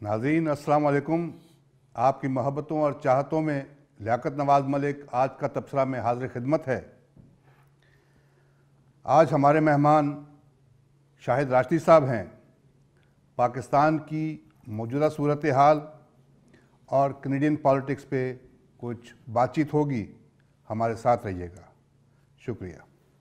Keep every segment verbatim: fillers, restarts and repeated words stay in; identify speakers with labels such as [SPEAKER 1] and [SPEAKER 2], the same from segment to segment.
[SPEAKER 1] नाज़रीन अस्सलाम वालेकुम। आपकी मोहब्बतों और चाहतों में लियाकत नवाज़ मलिक आज का तबसरा में हाज़िर खिदमत है। आज हमारे मेहमान शाहिद राशदी साहब हैं। पाकिस्तान की मौजूदा सूरत हाल और कैनेडियन पॉलिटिक्स पे कुछ बातचीत होगी, हमारे साथ रहिएगा। शुक्रिया।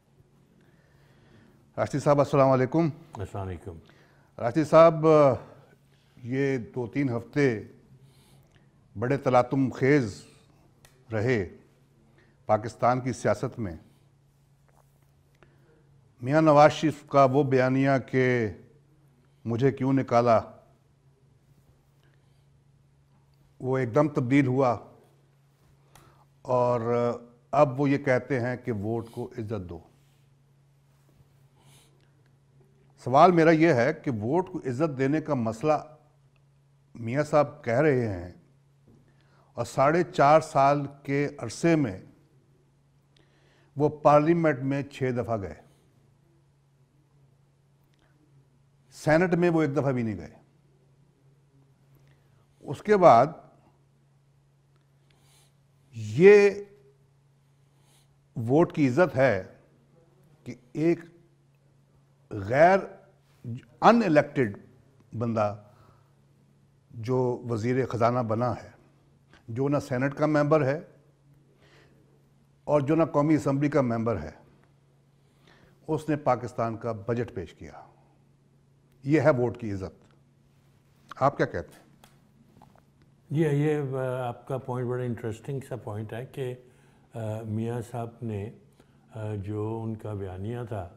[SPEAKER 1] राशदी साहब अस्सलाम वालेकुम।
[SPEAKER 2] अस्सलाम वालेकुम।
[SPEAKER 1] राशदी साहब, ये दो तीन हफ्ते बड़े तलातुम खेज़ रहे पाकिस्तान की सियासत में। मियां नवाज शरीफ का वो बयानिया कि मुझे क्यों निकाला, वो एकदम तब्दील हुआ और अब वो ये कहते हैं कि वोट को इज्जत दो। सवाल मेरा ये है कि वोट को इज्जत देने का मसला मियां साहब कह रहे हैं और साढ़े चार साल के अरसे में वो पार्लियामेंट में छः दफ़ा गए, सेनेट में वो एक दफ़ा भी नहीं गए। उसके बाद ये वोट की इज्जत है कि एक गैर अनइलेक्टेड बंदा जो वज़ीर ख़जाना बना है, जो ना सेनेट का मेंबर है और जो ना कौमी असम्बली का मेंबर है, उसने पाकिस्तान का बजट पेश किया। ये है वोट की इज्जत। आप क्या कहते हैं?
[SPEAKER 2] ये ये आपका पॉइंट बड़ा इंटरेस्टिंग सा पॉइंट है कि मियां साहब ने जो उनका बयानिया था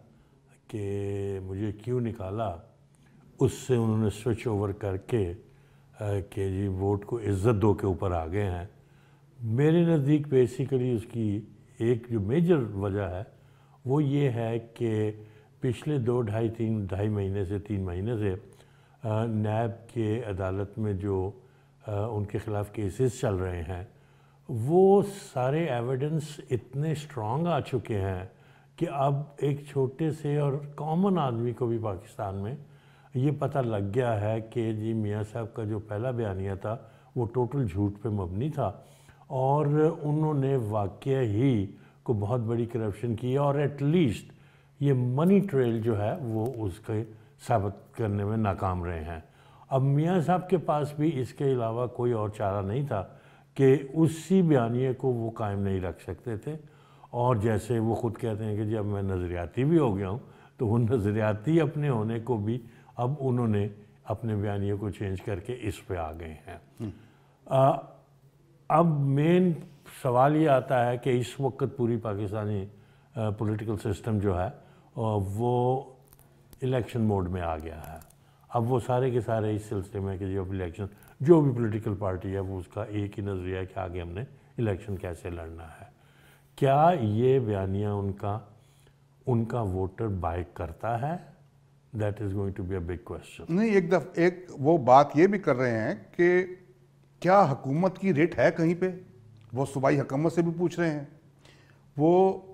[SPEAKER 2] कि मुझे क्यों निकाला, उससे उन्होंने स्विच ओवर करके कि जी वोट को इज़्ज़त दो के ऊपर आ गए हैं। मेरे नज़दीक बेसिकली उसकी एक जो मेजर वजह है वो ये है कि पिछले दो ढाई तीन ढाई महीने से तीन महीने से नैब के अदालत में जो उनके ख़िलाफ़ केसेस चल रहे हैं, वो सारे एविडेंस इतने स्ट्रॉन्ग आ चुके हैं कि अब एक छोटे से और कॉमन आदमी को भी पाकिस्तान में ये पता लग गया है कि जी मियां साहब का जो पहला बयानिया था वो टोटल झूठ पे मबनी था और उन्होंने वाकई ही को बहुत बड़ी करप्शन की है और एटलीस्ट ये मनी ट्रेल जो है वो उसके साबित करने में नाकाम रहे हैं। अब मियां साहब के पास भी इसके अलावा कोई और चारा नहीं था कि उसी बयानिए को वो कायम नहीं रख सकते थे। और जैसे वो ख़ुद कहते हैं कि जब मैं नज़रियाती भी हो गया हूँ, तो वो नज़रियाती अपने होने को भी अब उन्होंने अपने बयानियों को चेंज करके इस पे आ गए हैं। आ, अब मेन सवाल ये आता है कि इस वक्त पूरी पाकिस्तानी पॉलिटिकल सिस्टम जो है वो इलेक्शन मोड में आ गया है। अब वो सारे के सारे इस सिलसिले में कि जब इलेक्शन, जो भी पॉलिटिकल पार्टी है वो उसका एक ही नज़रिया है कि आगे हमने इलेक्शन कैसे लड़ना है। क्या ये बयानिया उनका उनका वोटर बाय करता है? That is going to be a big question.
[SPEAKER 1] नहीं, एक दफ एक वो बात ये भी कर रहे हैं कि क्या हुकूमत की रेट है कहीं पे? वो सूबाई हुकूमत से भी पूछ रहे हैं, वो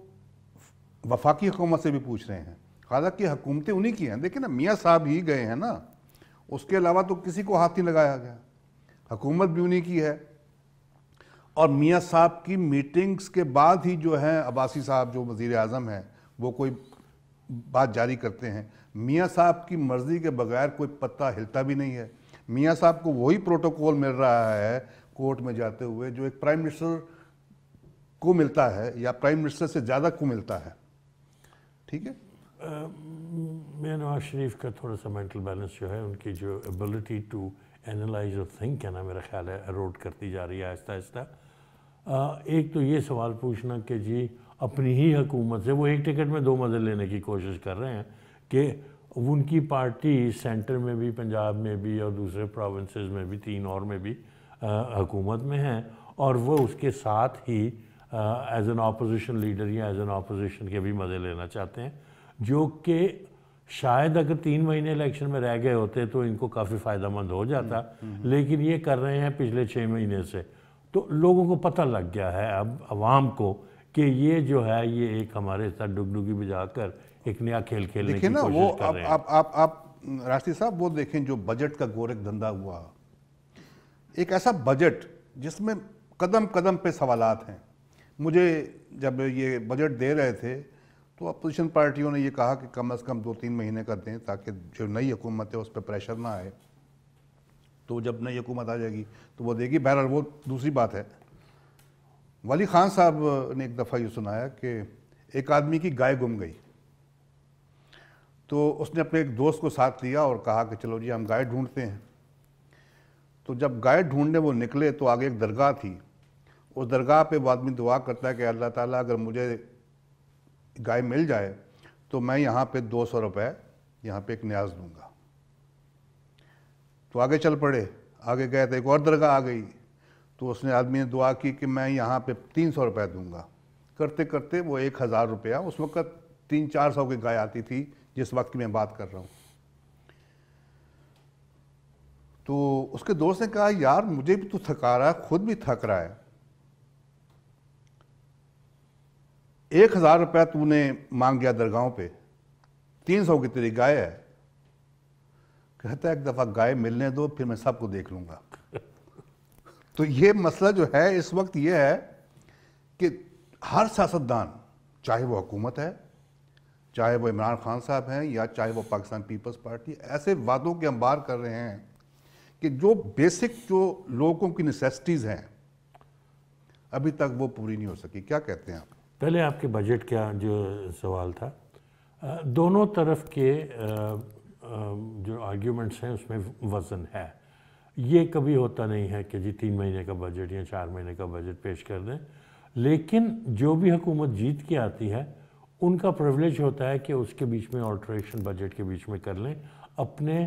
[SPEAKER 1] वफाकी हुकूमत से भी पूछ रहे हैं। हालांकि हुकूमतें उन्हीं की हैं। देखिए ना, मियां साहब ही गए हैं ना, उसके अलावा तो किसी को हाथ नहीं लगाया गया। हुकूमत भी उन्हीं की है और मियां साहब की मीटिंग्स के बाद ही जो है अब्बासी साहब जो वज़ीर आज़म हैं वो कोई बात जारी करते हैं। मियां साहब की मर्ज़ी के बगैर कोई पत्ता हिलता भी नहीं है। मियां साहब को वही प्रोटोकॉल मिल रहा है कोर्ट में जाते हुए जो एक प्राइम मिनिस्टर को मिलता है या प्राइम मिनिस्टर से ज़्यादा को मिलता है। ठीक है।
[SPEAKER 2] मियां नवाज शरीफ का थोड़ा सा मेंटल बैलेंस जो है, उनकी जो एबिलिटी टू एनालाइज और थिंक है ना, मेरा ख्याल है एरोड करती जा रही है आहिस्ता आहिस्ता। एक तो ये सवाल पूछना कि जी अपनी ही हुकूमत से वो एक टिकट में दो मज़े लेने की कोशिश कर रहे हैं कि उनकी पार्टी सेंटर में भी, पंजाब में भी और दूसरे प्रोविंसेस में भी, तीन और में भी हुकूमत में हैं और वो उसके साथ ही एज एन अपोजिशन लीडर या एज एन अपोजिशन के भी मज़े लेना चाहते हैं, जो कि शायद अगर तीन महीने इलेक्शन में रह गए होते तो इनको काफ़ी फ़ायदेमंद हो जाता। लेकिन ये कर रहे हैं पिछले छः महीने से, तो लोगों को पता लग गया है अब आवाम को कि ये जो है ये एक हमारे साथ डुगडुगी बजाकर एक नया खेल खेलने की
[SPEAKER 1] देखिए ना
[SPEAKER 2] कोशिश
[SPEAKER 1] वो
[SPEAKER 2] कर
[SPEAKER 1] आप
[SPEAKER 2] रहे हैं।
[SPEAKER 1] आप आप आप राष्ट्रीय साहब वो देखें जो बजट का गोरख धंधा हुआ, ایک ایسا بجٹ جس میں قدم قدم پہ سوالات ہیں. مجھے جب یہ بجٹ دے رہے تھے تو اپوزیشن پارٹیوں نے یہ کہا کہ کم از کم دو تین مہینے کا دیں تاکہ جو نئی حکومت ہے اس پہ پریشر نہ آئے. تو جب نئی حکومت آ جائے گی تو وہ دے گی. بہرحال وہ دوسری بات ہے. ولی خان صاحب نے ایک دفعہ یہ سنایا کہ ایک آدمی کی گائے گم گئی تو اس نے اپنے ایک دوست کو ساتھ لیا اور کہا کہ چلو جی ہم گائے ڈھونڈتے ہیں. تو جب گائے ڈھونڈنے وہ نکلے تو آگے ایک درگاہ تھی. اس درگاہ پہ وہ آدمی دعا کرتا ہے کہ اللہ تعالیٰ اگر مجھے گائے مل جائے تو میں یہاں پہ دو سو روپے یہاں پہ ایک نیاز دوں گا. تو آگے چل پڑے. آگے گئے تو ایک اور درگاہ آ گئی تو اس نے آدمی نے دعا کی کہ میں یہاں پہ تین سو روپے دوں گا. کرتے کرتے وہ ایک ہزار روپیہ, اس وقت تین چار سو کی گائے آتی تھی جس وقت کی میں بات کر رہا ہوں. تو اس کے دوست نے کہا یار مجھے بھی تو تھکا رہا ہے, خود بھی تھک رہا ہے, ایک ہزار روپیہ تو نے مانگ گیا درگاہوں پہ, تین سو کی تیری گائے ہے. کہتا ہے ایک دفعہ گائے ملنے دو پھر میں سب کو دیکھ لوں گا. تو یہ مسئلہ جو ہے اس وقت یہ ہے کہ ہر سیاستدان, چاہے وہ حکومت ہے, چاہے وہ عمران خان صاحب ہیں یا چاہے وہ پاکستان پیپلز پارٹی, ایسے وعدوں کے انبار کر رہے ہیں کہ جو بیسک جو لوگوں کی نیسیسٹیز ہیں ابھی تک وہ پوری نہیں ہو سکی. کیا کہتے ہیں آپ؟
[SPEAKER 2] پہلے آپ کے بجٹ کا جو سوال تھا, دونوں طرف کے جو آرگیومنٹس ہیں اس میں وزن ہے. یہ کبھی ہوتا نہیں ہے کہ جی تین مہینے کا بجٹ یا چار مہینے کا بجٹ پیش کر دیں, لیکن جو بھی حکومت جیت کے آتی ہے ان کا پریولیج ہوتا ہے کہ اس کے بیچ میں آلٹریشن بجٹ کے بیچ میں کر لیں اپنے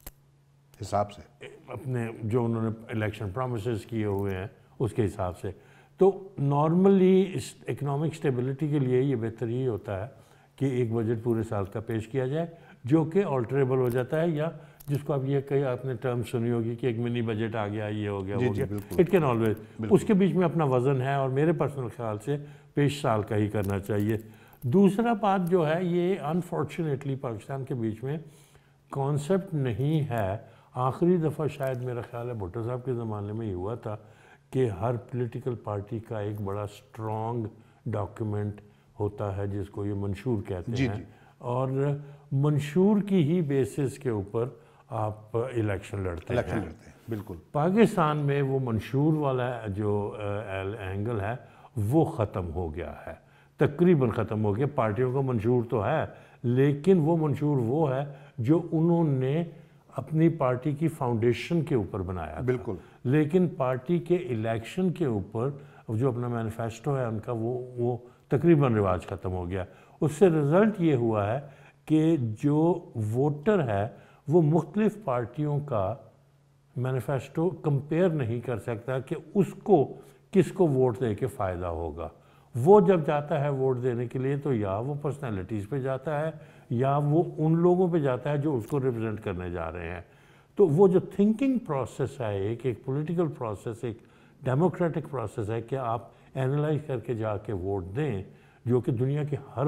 [SPEAKER 1] حساب سے,
[SPEAKER 2] اپنے جو انہوں نے الیکشن پرومسز کیے ہوئے ہیں اس کے حساب سے. تو نارملی اس اکنامک سٹیبلٹی کے لیے یہ بہتر ہی ہوتا ہے کہ ایک بجٹ پورے سال کا پیش کیا جائے جو کہ آلٹریبل ہو جاتا ہے, یا جس کو آپ یہ کہیں آپ نے ٹرم سنی ہوگی کہ ایک منی بجٹ آ گیا, یہ ہو گیا, ہو گیا. اٹ کین آلویز, اس کے بیچ میں اپنا وزن ہے اور میرے پرسنل خیال سے پیش سال کا ہی کرنا چاہیے. دوسرا بات جو ہے یہ انفارچونیٹلی پاکستان کے بیچ میں کانسیپٹ نہیں ہے. آخری دفعہ شاید میرا خیال ہے بھٹو صاحب کے زمانے میں یہ ہوا تھا کہ ہر پولیٹیکل پارٹی کا ایک بڑا سٹرونگ ڈاکیومنٹ ہوتا ہے جس کو یہ منشور کہتے ہیں, اور منشور کی ہی بیسس کے اوپر آپ الیکشن لڑتے ہیں.
[SPEAKER 1] بالکل.
[SPEAKER 2] پاکستان میں وہ منشور والا جو اینگل ہے وہ ختم ہو گیا ہے, تقریباً ختم ہو گیا. پارٹیوں کا منشور تو ہے لیکن وہ منشور وہ ہے جو انہوں نے اپنی پارٹی کی فاؤنڈیشن کے اوپر بنایا تھا.
[SPEAKER 1] بالکل.
[SPEAKER 2] لیکن پارٹی کے الیکشن کے اوپر جو اپنا مینیفیسٹو ہے ان کا وہ وہ تقریباً رواج ختم ہو گیا. اس سے رزلٹ یہ ہوا ہے کہ جو ووٹر ہے وہ مختلف پارٹیوں کا مینیفیسٹو کمپیئر نہیں کر سکتا کہ اس کو کس کو ووٹ دے کے فائدہ ہوگا. وہ جب جاتا ہے ووٹ دینے کے لیے تو یا وہ پرسنالٹیز پہ جاتا ہے یا وہ ان لوگوں پہ جاتا ہے جو اس کو ریپرزینٹ کرنے جا رہے ہیں. تو وہ جو تھنکنگ پروسیس ہے, ایک ایک پولیٹیکل پروسیس, ایک ڈیموکریٹک پروسیس ہے کہ آپ اینالائز کر کے جا کے ووٹ دیں, جو کہ دنیا کے ہر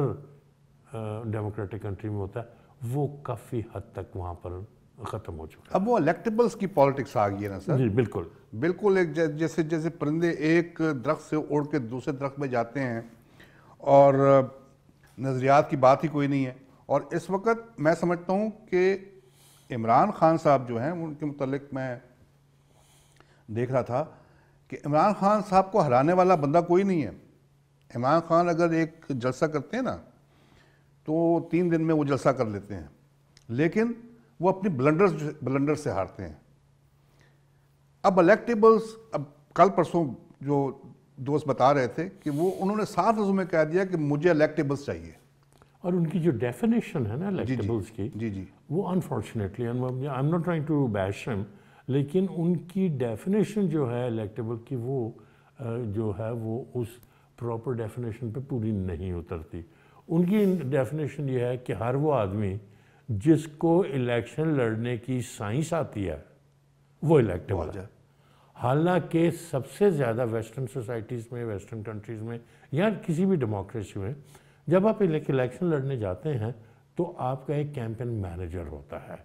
[SPEAKER 2] ڈیموکریٹک کنٹری میں ہوتا ہے, وہ کافی حد تک وہاں پر ختم ہو چکا ہے.
[SPEAKER 1] اب وہ الیکٹیبلز کی پالیٹکس آ گئی ہے نا سر.
[SPEAKER 2] جی بالکل
[SPEAKER 1] بالکل. ایک جیسے جیسے پرندے ایک درخت سے اڑ کے دوسرے درخت میں جاتے ہیں اور نظریات کی بات ہی کوئی نہیں ہے. اور اس وقت میں سمجھتا ہوں کہ عمران خان صاحب جو ہیں ان کے متعلق میں دیکھ رہا تھا کہ عمران خان صاحب کو ہرانے والا بندہ کوئی نہیں ہے. عمران خان اگر ایک جلسہ کرتے ہیں نا تو تین دن میں وہ جلسہ کر لیتے ہیں, لیکن وہ اپنی بلنڈر بلنڈر سے ہارتے ہیں. اب الیکٹیبلز, اب کل پرسوں جو دوست بتا رہے تھے کہ وہ انہوں نے صاف لفظوں میں کہہ دیا کہ مجھے الیکٹیبلز چاہیے.
[SPEAKER 2] اور ان کی جو ڈیفینیشن ہے نا الیکٹیبلز کی,
[SPEAKER 1] جی جی
[SPEAKER 2] وہ unfortunately I am not trying to bash him, لیکن ان کی ڈیفینیشن جو ہے الیکٹیبل کی وہ جو ہے وہ اس پراپر ڈیفینیشن پہ پوری نہیں اترتی. ان کی ڈیفینیشن یہ ہے کہ ہر وہ آدمی جس کو الیکشن لڑنے کی سائنس آتی ہے وہ الیکٹیبل ہے. حالانکہ سب سے زیادہ ویسٹرن سوسائٹیز میں, ویسٹرن کنٹریز میں یا کسی بھی ڈیموکریسی میں جب آپ الیکشن لڑنے جاتے ہیں تو آپ کا ایک کیمپین مینیجر ہوتا ہے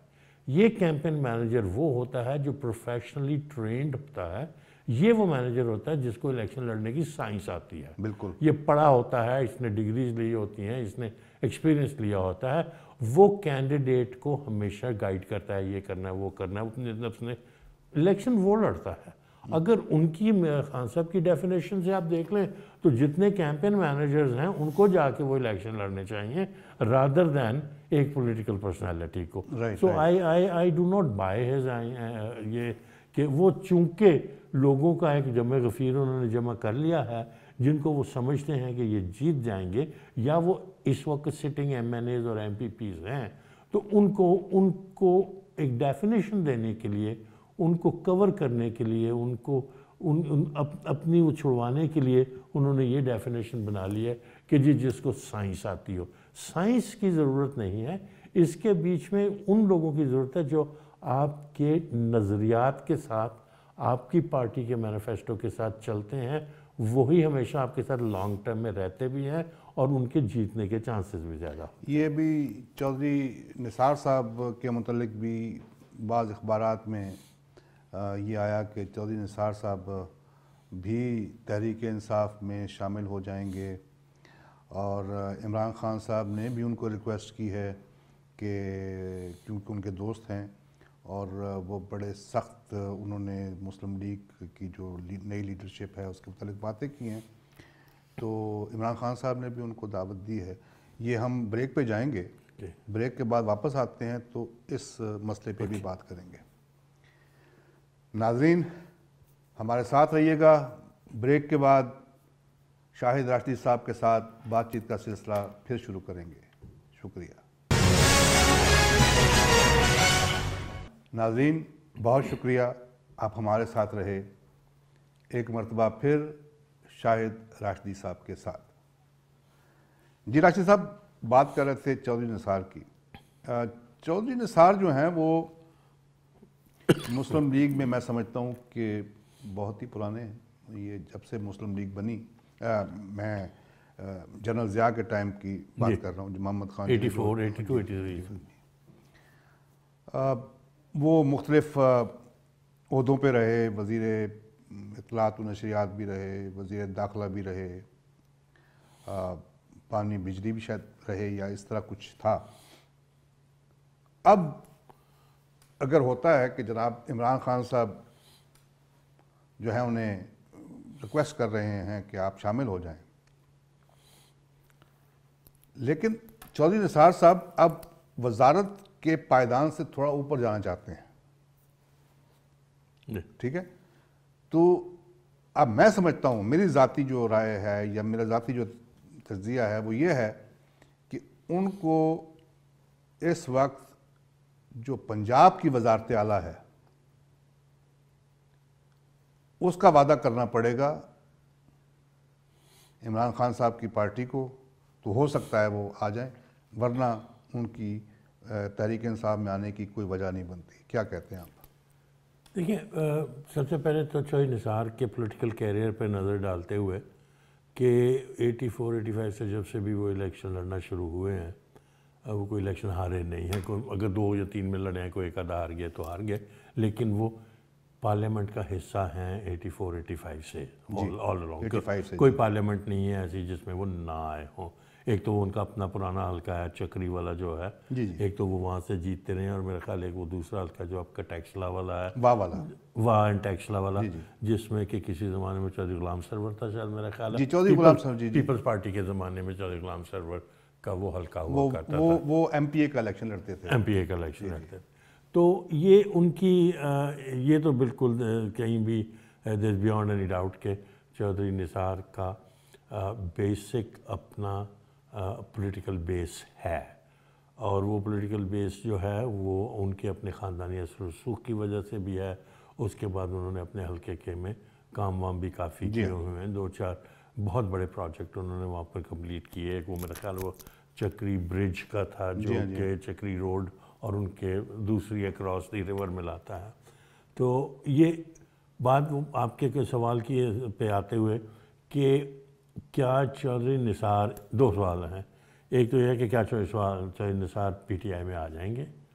[SPEAKER 2] یہ کیمپین مینیجر وہ ہوتا ہے جو پروفیشنلی ٹرینڈ ہوتا ہے، یہ وہ مینیجر ہوتا ہے جس کو الیکشن لڑنے کی سائنس آتی ہے،
[SPEAKER 1] بالکل
[SPEAKER 2] یہ پڑھا ہوتا ہے، اس نے ڈگریز لی ہوتی ہیں، اس نے ایکسپیرینس لیا ہوتا ہے، وہ کینڈیڈیٹ کو ہمیشہ گائیڈ کرتا ہے، یہ کرنا ہے وہ کرنا ہے، اپنے اپنے الیکشن وہ لڑتا ہے۔ اگر ان کی خان صاحب کی ڈیفینیشن سے آپ دیکھ لیں تو جتنے کیمپین مینیجرز ہیں ان کو جا کے وہ الیکشن لڑنے چاہیے رادر دین ایک پولیٹیکل پرسنالٹی کو۔ So I I I do not buy his یہ کہ وہ چونکہ لوگوں کا ایک جمع غفیر انہوں نے جمع کر لیا ہے جن کو وہ سمجھتے ہیں کہ یہ جیت جائیں گے، یا وہ اس وقت سٹنگ ایم این ایز اور ایم پی پیز ہیں، تو ان کو ان کو ایک ڈیفینیشن دینے کے لیے، ان کو کور کرنے کے لیے، ان کو ان ان اپنی وہ چھڑوانے کے لیے انہوں نے یہ ڈیفینیشن بنا لی ہے کہ جی جس کو سائنس آتی ہو۔ سائنس کی ضرورت نہیں ہے، اس کے بیچ میں ان لوگوں کی ضرورت ہے جو آپ کے نظریات کے ساتھ، آپ کی پارٹی کے مینیفیسٹو کے ساتھ چلتے ہیں، وہی ہمیشہ آپ کے ساتھ لانگ ٹرم میں رہتے بھی ہیں اور ان کے جیتنے کے چانسز بھی زیادہ۔
[SPEAKER 1] یہ بھی چودھری نثار صاحب کے متعلق بھی بعض اخبارات میں یہ آیا کہ چودھری نثار صاحب بھی تحریک انصاف میں شامل ہو جائیں گے، اور عمران خان صاحب نے بھی ان کو ریکویسٹ کی ہے کہ کیونکہ ان کے دوست ہیں اور وہ بڑے سخت انہوں نے مسلم لیگ کی جو نئی لیڈرشپ ہے اس کے متعلق باتیں کی ہیں، تو عمران خان صاحب نے بھی ان کو دعوت دی ہے۔ یہ ہم بریک پہ جائیں گے، بریک کے بعد واپس آتے ہیں تو اس مسئلے پہ بھی بات کریں گے۔ ناظرین ہمارے ساتھ رہیے گا، بریک کے بعد شاہد راشدی صاحب کے ساتھ بات چیت کا سلسلہ پھر شروع کریں گے۔ شکریہ ناظرین، بہت شکریہ آپ ہمارے ساتھ رہے، ایک مرتبہ پھر شاہد راشدی صاحب کے ساتھ۔ جی راشدی صاحب بات کر رہے تھے چودھری نثار کی۔ چودھری نثار جو ہیں وہ مسلم لیگ میں میں سمجھتا ہوں کہ بہت ہی پرانے ہیں، یہ جب سے مسلم لیگ بنی، میں جنرل ضیاء کے ٹائم کی بات کر رہا ہوں، جو Muhammad Khan
[SPEAKER 2] eighty four eighty two eighty three
[SPEAKER 1] وہ مختلف عہدوں پہ رہے، وزیر اطلاعات و نشریات بھی رہے، وزیر داخلہ بھی رہے، پانی بجلی بھی شاید رہے یا اس طرح کچھ تھا۔ اب اگر ہوتا ہے کہ جناب عمران خان صاحب جو ہیں انہیں ریکویسٹ کر رہے ہیں کہ آپ شامل ہو جائیں، لیکن چودھری نثار صاحب اب وزارت کے پائیدان سے تھوڑا اوپر جانا چاہتے ہیں، ٹھیک ہے؟ تو اب میں سمجھتا ہوں، میری ذاتی جو رائے ہے یا میرا ذاتی جو تجزیہ ہے وہ یہ ہے کہ ان کو اس وقت جو پنجاب کی وزارت اعلیٰ ہے اس کا وعدہ کرنا پڑے گا عمران خان صاحب کی پارٹی کو، تو ہو سکتا ہے وہ آ جائیں، ورنہ ان کی تحریک انصاف میں آنے کی کوئی وجہ نہیں بنتی۔ کیا کہتے ہیں آپ؟
[SPEAKER 2] دیکھیں، سب سے پہلے تو چودھری نثار کے پولیٹیکل کیریئر پہ نظر ڈالتے ہوئے کہ ایٹی فور ایٹی فائیو سے جب سے بھی وہ الیکشن لڑنا شروع ہوئے ہیں، وہ کوئی الیکشن ہارے نہیں ہیں، کوئی اگر دو یا تین میں لڑے ہیں، کوئی ایک آدھا ہار گئے تو ہار گئے، لیکن وہ پارلیمنٹ کا حصہ ہیں ایٹی فور ایٹی فائیو سے آل اراؤنڈ۔ کوئی پارلیمنٹ نہیں ہے ایسی جس میں وہ نہ آئے ہوں۔ ایک تو وہ ان کا اپنا پرانا حلقہ ہے چکری والا جو ہے، ایک تو وہ وہاں سے جیتتے رہے ہیں، اور میرا خیال ایک وہ دوسرا حلقہ جو آپ کا ٹیکسلا والا ہے،
[SPEAKER 1] واہ والا
[SPEAKER 2] واہ اینڈ ٹیکسلا والا، جس میں کہ کسی زمانے میں چودھری غلام سرور تھا شاید، میرا خیال ہے
[SPEAKER 1] چودھری غلام سرور
[SPEAKER 2] پیپلز پارٹی کے زمانے میں چودھری غلام سرور کا وہ حلقہ ہوا کرتا تھا،
[SPEAKER 1] وہ ایم پی اے کا الیکشن لڑتے تھے،
[SPEAKER 2] ایم پی اے کا الیکشن لڑتے تھے۔ تو یہ ان کی یہ تو بالکل کہیں بھی دیر بیانڈ اینی ڈاؤٹ کہ چودھری نثار کا بیسک اپنا پولیٹیکل بیس ہے، اور وہ پولیٹیکل بیس جو ہے وہ ان کے اپنے خاندانی اثر و رسوخ کی وجہ سے بھی ہے۔ اس کے بعد انہوں نے اپنے حلقے کے میں کام وام بھی کافی کیے ہوئے ہیں، دو چار بہت بڑے پروجیکٹ انہوں نے وہاں پر کمپلیٹ کیے۔ ایک وہ میرا خیال وہ چکری برج کا تھا جو کہ چکری روڈ اور ان کے دوسری اکراس دی ریور ملاتا ہے۔ تو یہ بات آپ کے سوال کی پہ آتے ہوئے کہ کیا چودھری نثار، دو سوال ہیں، ایک تو یہ ہے کہ کیا چودھری نثار پی ٹی آئی میں آ جائیں گے،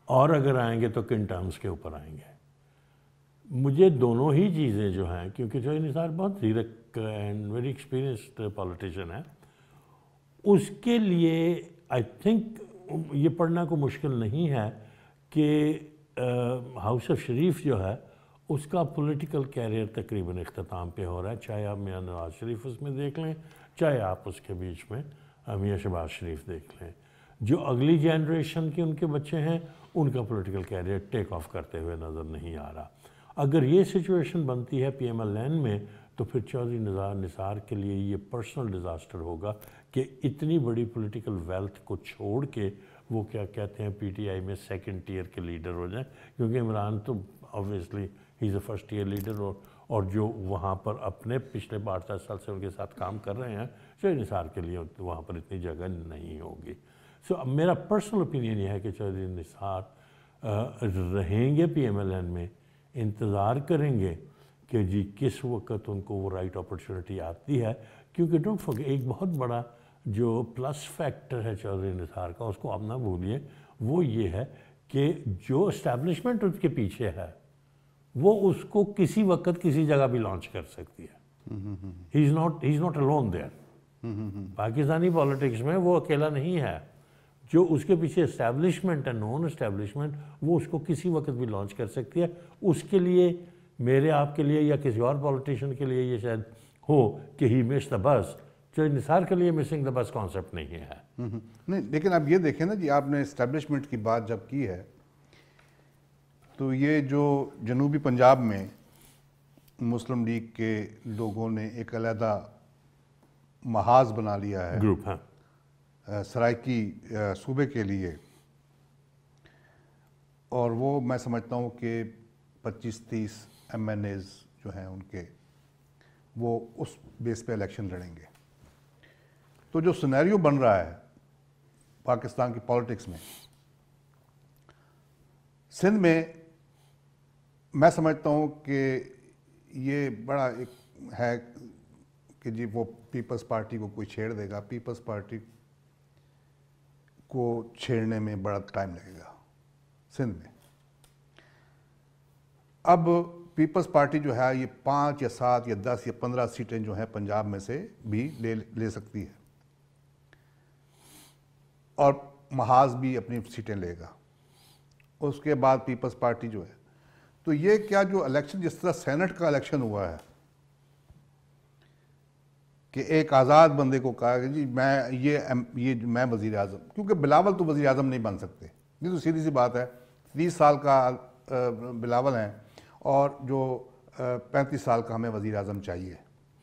[SPEAKER 2] اور اگر آئیں گے تو کن ٹرمز کے اوپر آئیں گے. مجھے دونوں ہی چیزیں جو ہیں، کیونکہ شاہد نثار بہت زیرک اینڈ ویری ایکسپیرینسڈ پولیٹیشین ہے، اس کے لیے آئی تھنک یہ پڑھنا کوئی مشکل نہیں ہے کہ ہاؤس آف شریف جو ہے اس کا پولیٹیکل کیریئر تقریباً اختتام پہ ہو رہا ہے. چاہے آپ میاں نواز شریف اس میں دیکھ لیں، چاہے آپ اس کے بیچ میں میاں شہباز شریف دیکھ لیں. جو اگلی جنریشن کے ان کے بچے ہیں ان کا پولیٹیکل کیریئر ٹیک آف کرتے ہوئے نظر نہیں آ رہا. اگر یہ سچویشن بنتی ہے پی ایم ایل این میں تو پھر چودھری نثار کے لیے یہ پرسنل ڈیزاسٹر ہوگا کہ اتنی بڑی پولیٹیکل ویلتھ کو چھوڑ کے وہ کیا کہتے ہیں پی ٹی آئی میں سیکنڈ ٹیئر کے لیڈر ہو جائیں. کیونکہ عمران تو obviously he is a first tier leader, اور اور جو وہاں پر اپنے پچھلے پانچ دس سال سے ان کے ساتھ کام کر رہے ہیں، چودھری نثار کے لیے وہاں پر اتنی جگہ نہیں ہوگی. سو اب میرا پرسنل اوپینین یہ ہے کہ چودھری نثار رہیں گے پی ایم ایل این میں، انتظار کریں گے کہ جی کس وقت ان کو وہ رائٹ اپرچونٹی آتی ہے. کیونکہ ڈونٹ فرگیٹ ایک بہت بڑا جو پلس فیکٹر ہے چودھری نثار کا، اس کو آپ نہ بھولیے، وہ یہ ہے کہ جو اسٹیبلشمنٹ اس کے پیچھے ہے وہ اس کو کسی وقت کسی جگہ بھی لانچ کر سکتی ہے. He is not he is not alone there. Pakistani politics میں وہ اکیلا نہیں ہے. جو اس کے پیچھے اسٹیبلشمنٹ ہے، نون اسٹیبلشمنٹ، وہ اس کو کسی وقت بھی لانچ کر سکتی ہے. اس کے لیے میرے آپ کے لیے یا کسی اور پالیٹیشین کے لیے یہ شاید ہو کہ ہی مس دا بس. چودھری نثار کے لیے مسنگ دا بس کانسیپٹ نہیں ہے.
[SPEAKER 1] نہیں، لیکن اب یہ دیکھیں نا جی، آپ نے اسٹیبلشمنٹ کی بات جب کی ہے تو یہ جو جنوبی پنجاب میں مسلم لیگ کے لوگوں نے ایک علیحدہ محاذ بنا لیا ہے
[SPEAKER 2] گروپ ہے
[SPEAKER 1] سرائکی صوبے کے لیے، اور وہ میں سمجھتا ہوں کہ پچیس تیس ایم این ایز جو ہیں ان کے، وہ اس بیس پہ الیکشن لڑیں گے. تو جو سینیریو بن رہا ہے پاکستان کی پالیٹکس میں، سندھ میں میں سمجھتا ہوں کہ یہ بڑا ایک ہے کہ جی وہ پیپلز پارٹی کو کوئی چھیڑ دے گا، پیپلز پارٹی کو چھیڑنے میں بڑا ٹائم لگے گا سندھ میں. اب پیپلز پارٹی جو ہے یہ پانچ یا سات یا دس یا پندرہ سیٹیں جو ہیں پنجاب میں سے بھی لے لے سکتی ہے، اور محاذ بھی اپنی سیٹیں لے گا. اس کے بعد پیپلز پارٹی جو ہے، تو یہ کیا جو الیکشن جس طرح سینٹ کا الیکشن ہوا ہے کہ ایک آزاد بندے کو کہا کہ جی میں یہ یہ میں وزیر اعظم، کیونکہ بلاول تو وزیر اعظم نہیں بن سکتے، یہ تو سیدھی سی بات ہے. تیس سال کا بلاول ہیں اور جو پینتیس سال کا ہمیں وزیر اعظم چاہیے.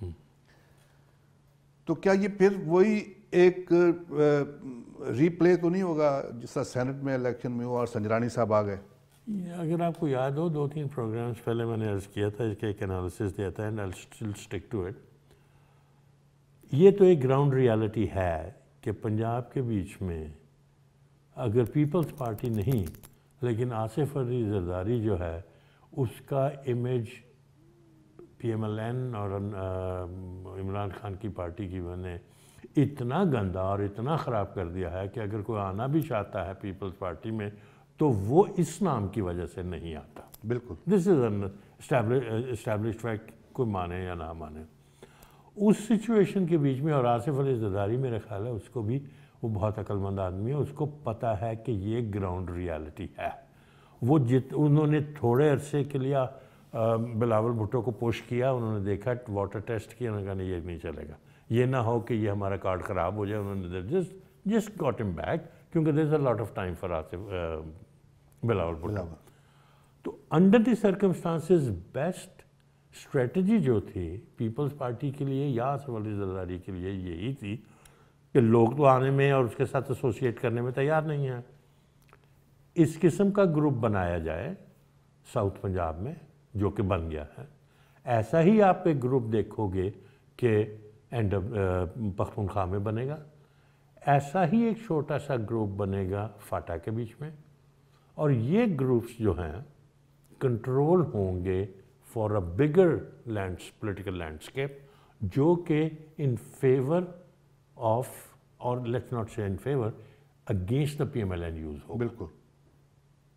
[SPEAKER 1] تو کیا یہ پھر وہی ایک ری پلے تو نہیں ہوگا جس طرح سینٹ میں الیکشن میں ہوا اور سنجرانی صاحب آ گئے؟
[SPEAKER 2] اگر آپ کو یاد ہو دو تین پروگرامز پہلے میں نے عرض کیا تھا، اس کا ایک انالیسس دیا تھا، and I still stick to it. یہ تو ایک گراؤنڈ ریالٹی ہے کہ پنجاب کے بیچ میں اگر پیپلز پارٹی نہیں لیکن آصف علی زرداری جو ہے اس کا image P M L N اور عمران خان کی پارٹی کی میں نے اتنا گندا اور اتنا خراب کر دیا ہے کہ اگر کوئی آنا بھی چاہتا ہے پیپلز پارٹی میں تو وہ اس نام کی وجہ سے نہیں آتا.
[SPEAKER 1] بالکل،
[SPEAKER 2] this is an established fact, کوئی مانے یا نہ مانے. اس سچویشن کے بیچ میں، اور آصف علی زرداری میرا خیال ہے اس کو بھی، وہ بہت عقل مند آدمی ہے، اس کو پتہ ہے کہ یہ گراؤنڈ ریالٹی ہے. وہ جت انہوں نے تھوڑے عرصے کے لیے بلاول بھٹو کو پوش کیا، انہوں نے دیکھا واٹر ٹیسٹ کیا، انہوں نے کہا نہیں یہ نہیں چلے گا، یہ نہ ہو کہ یہ ہمارا کارڈ خراب ہو جائے. انہوں نے just just got him back, کیونکہ there is a lot of time for Asif Bilawal Bhutto. تو under the circumstances best strategy جو تھی پیپلز پارٹی کے لیے یا آصف علی زرداری کے لیے یہی تھی کہ لوگ تو آنے میں اور اس کے ساتھ ایسوسیٹ کرنے میں تیار نہیں ہیں. اس قسم کا گروپ بنایا جائے ساؤتھ پنجاب میں، جو کہ بن گیا ہے. ایسا ہی آپ ایک گروپ دیکھو گے کہ اینڈ پختونخوا میں بنے گا. ایسا ہی ایک چھوٹا سا گروپ بنے گا فاٹا کے بیچ میں. اور یہ گروپس جو ہیں کنٹرول ہوں گے for a bigger lands political landscape, جو کہ ان فیور آف، اور let's not say in favour, against the P M L N use ہو.
[SPEAKER 1] بالکل.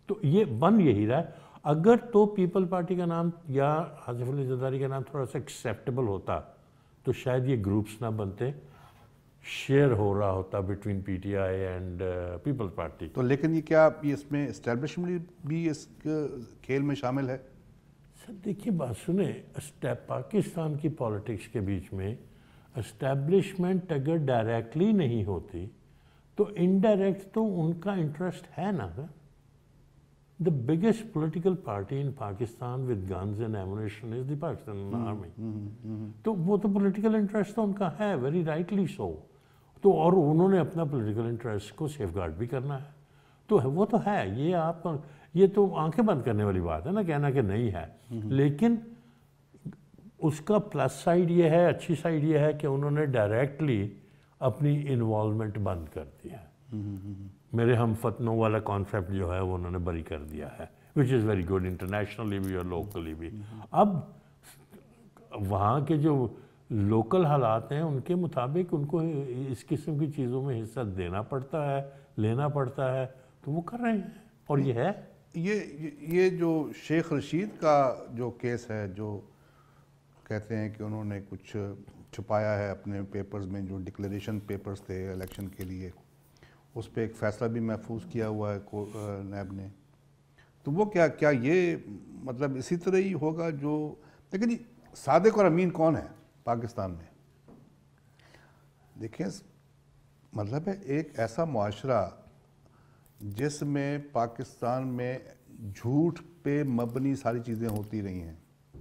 [SPEAKER 2] تو یہ بن یہی رہا ہے. اگر تو پیپل پارٹی کا نام یا آصف علی زرداری کا نام تھوڑا سا ایکسیپٹیبل ہوتا تو شاید یہ گروپس نہ بنتے, شیئر ہو رہا ہوتا between P T I and People Party.
[SPEAKER 1] تو لیکن یہ کیا یہ اس میں اسٹیبلشمنٹ بھی اس کھیل میں شامل ہے؟
[SPEAKER 2] سر دیکھیے بات سنیں, پاکستان کی پالیٹکس کے بیچ میں اسٹیبلشمنٹ اگر ڈائریکٹلی نہیں ہوتی تو انڈائریکٹ تو ان کا انٹرسٹ ہے نا. The biggest political party in Pakistan with guns and ammunition is the Pakistan Army. تو وہ تو پولیٹیکل انٹرسٹ تو ان کا ہے, ویری رائٹلی سو. تو اور انہوں نے اپنا پولیٹیکل انٹرسٹ کو سیف گارڈ بھی کرنا ہے, تو وہ تو ہے. یہ آپ یہ تو آنکھیں بند کرنے والی بات ہے نا کہنا کہ نہیں ہے. لیکن اس کا پلس سائڈ یہ ہے, اچھی سائڈ یہ ہے کہ انہوں نے ڈائریکٹلی اپنی انوالومنٹ بند کر دیا ہے. میرے ہم فتنوں والا کانسیپٹ جو ہے وہ انہوں نے بری کر دیا ہے, which is very good internationally بھی اور لوکلی بھی. اب وہاں کے جو لوکل حالات ہیں ان کے مطابق ان کو اس قسم کی چیزوں میں حصہ دینا پڑتا ہے, لینا پڑتا ہے, تو وہ کر رہے ہیں. اور یہ ہے
[SPEAKER 1] یہ یہ جو شیخ رشید کا جو کیس ہے, جو کہتے ہیں کہ انہوں نے کچھ چھپایا ہے اپنے پیپرز میں, جو ڈکلیریشن پیپرز تھے الیکشن کے لیے, اس پہ ایک فیصلہ بھی محفوظ کیا ہوا ہے نیب نے. تو وہ کیا کیا یہ مطلب اسی طرح ہی ہوگا جو, لیکن جی صادق اور امین کون ہے پاکستان میں؟ دیکھیں مطلب ہے ایک ایسا معاشرہ جس میں پاکستان میں جھوٹ پہ مبنی ساری چیزیں ہوتی رہی ہیں.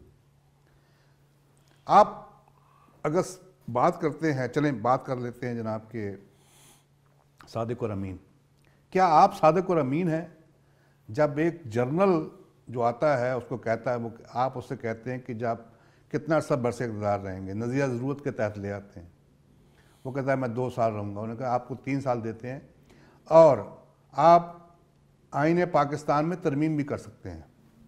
[SPEAKER 1] آپ اگر بات کرتے ہیں, چلیں بات کر لیتے ہیں جناب کہ صادق اور امین, کیا آپ صادق اور امین ہیں جب ایک جرنل جو آتا ہے اس کو کہتا ہے, وہ آپ اس سے کہتے ہیں کہ جب کتنا عرصہ برس اقتدار رہیں گے, نظریہ ضرورت کے تحت لے آتے ہیں, وہ کہتا ہے میں دو سال رہوں گا. انہوں نے کہا آپ کو تین سال دیتے ہیں اور آپ آئین پاکستان میں ترمیم بھی کر سکتے ہیں.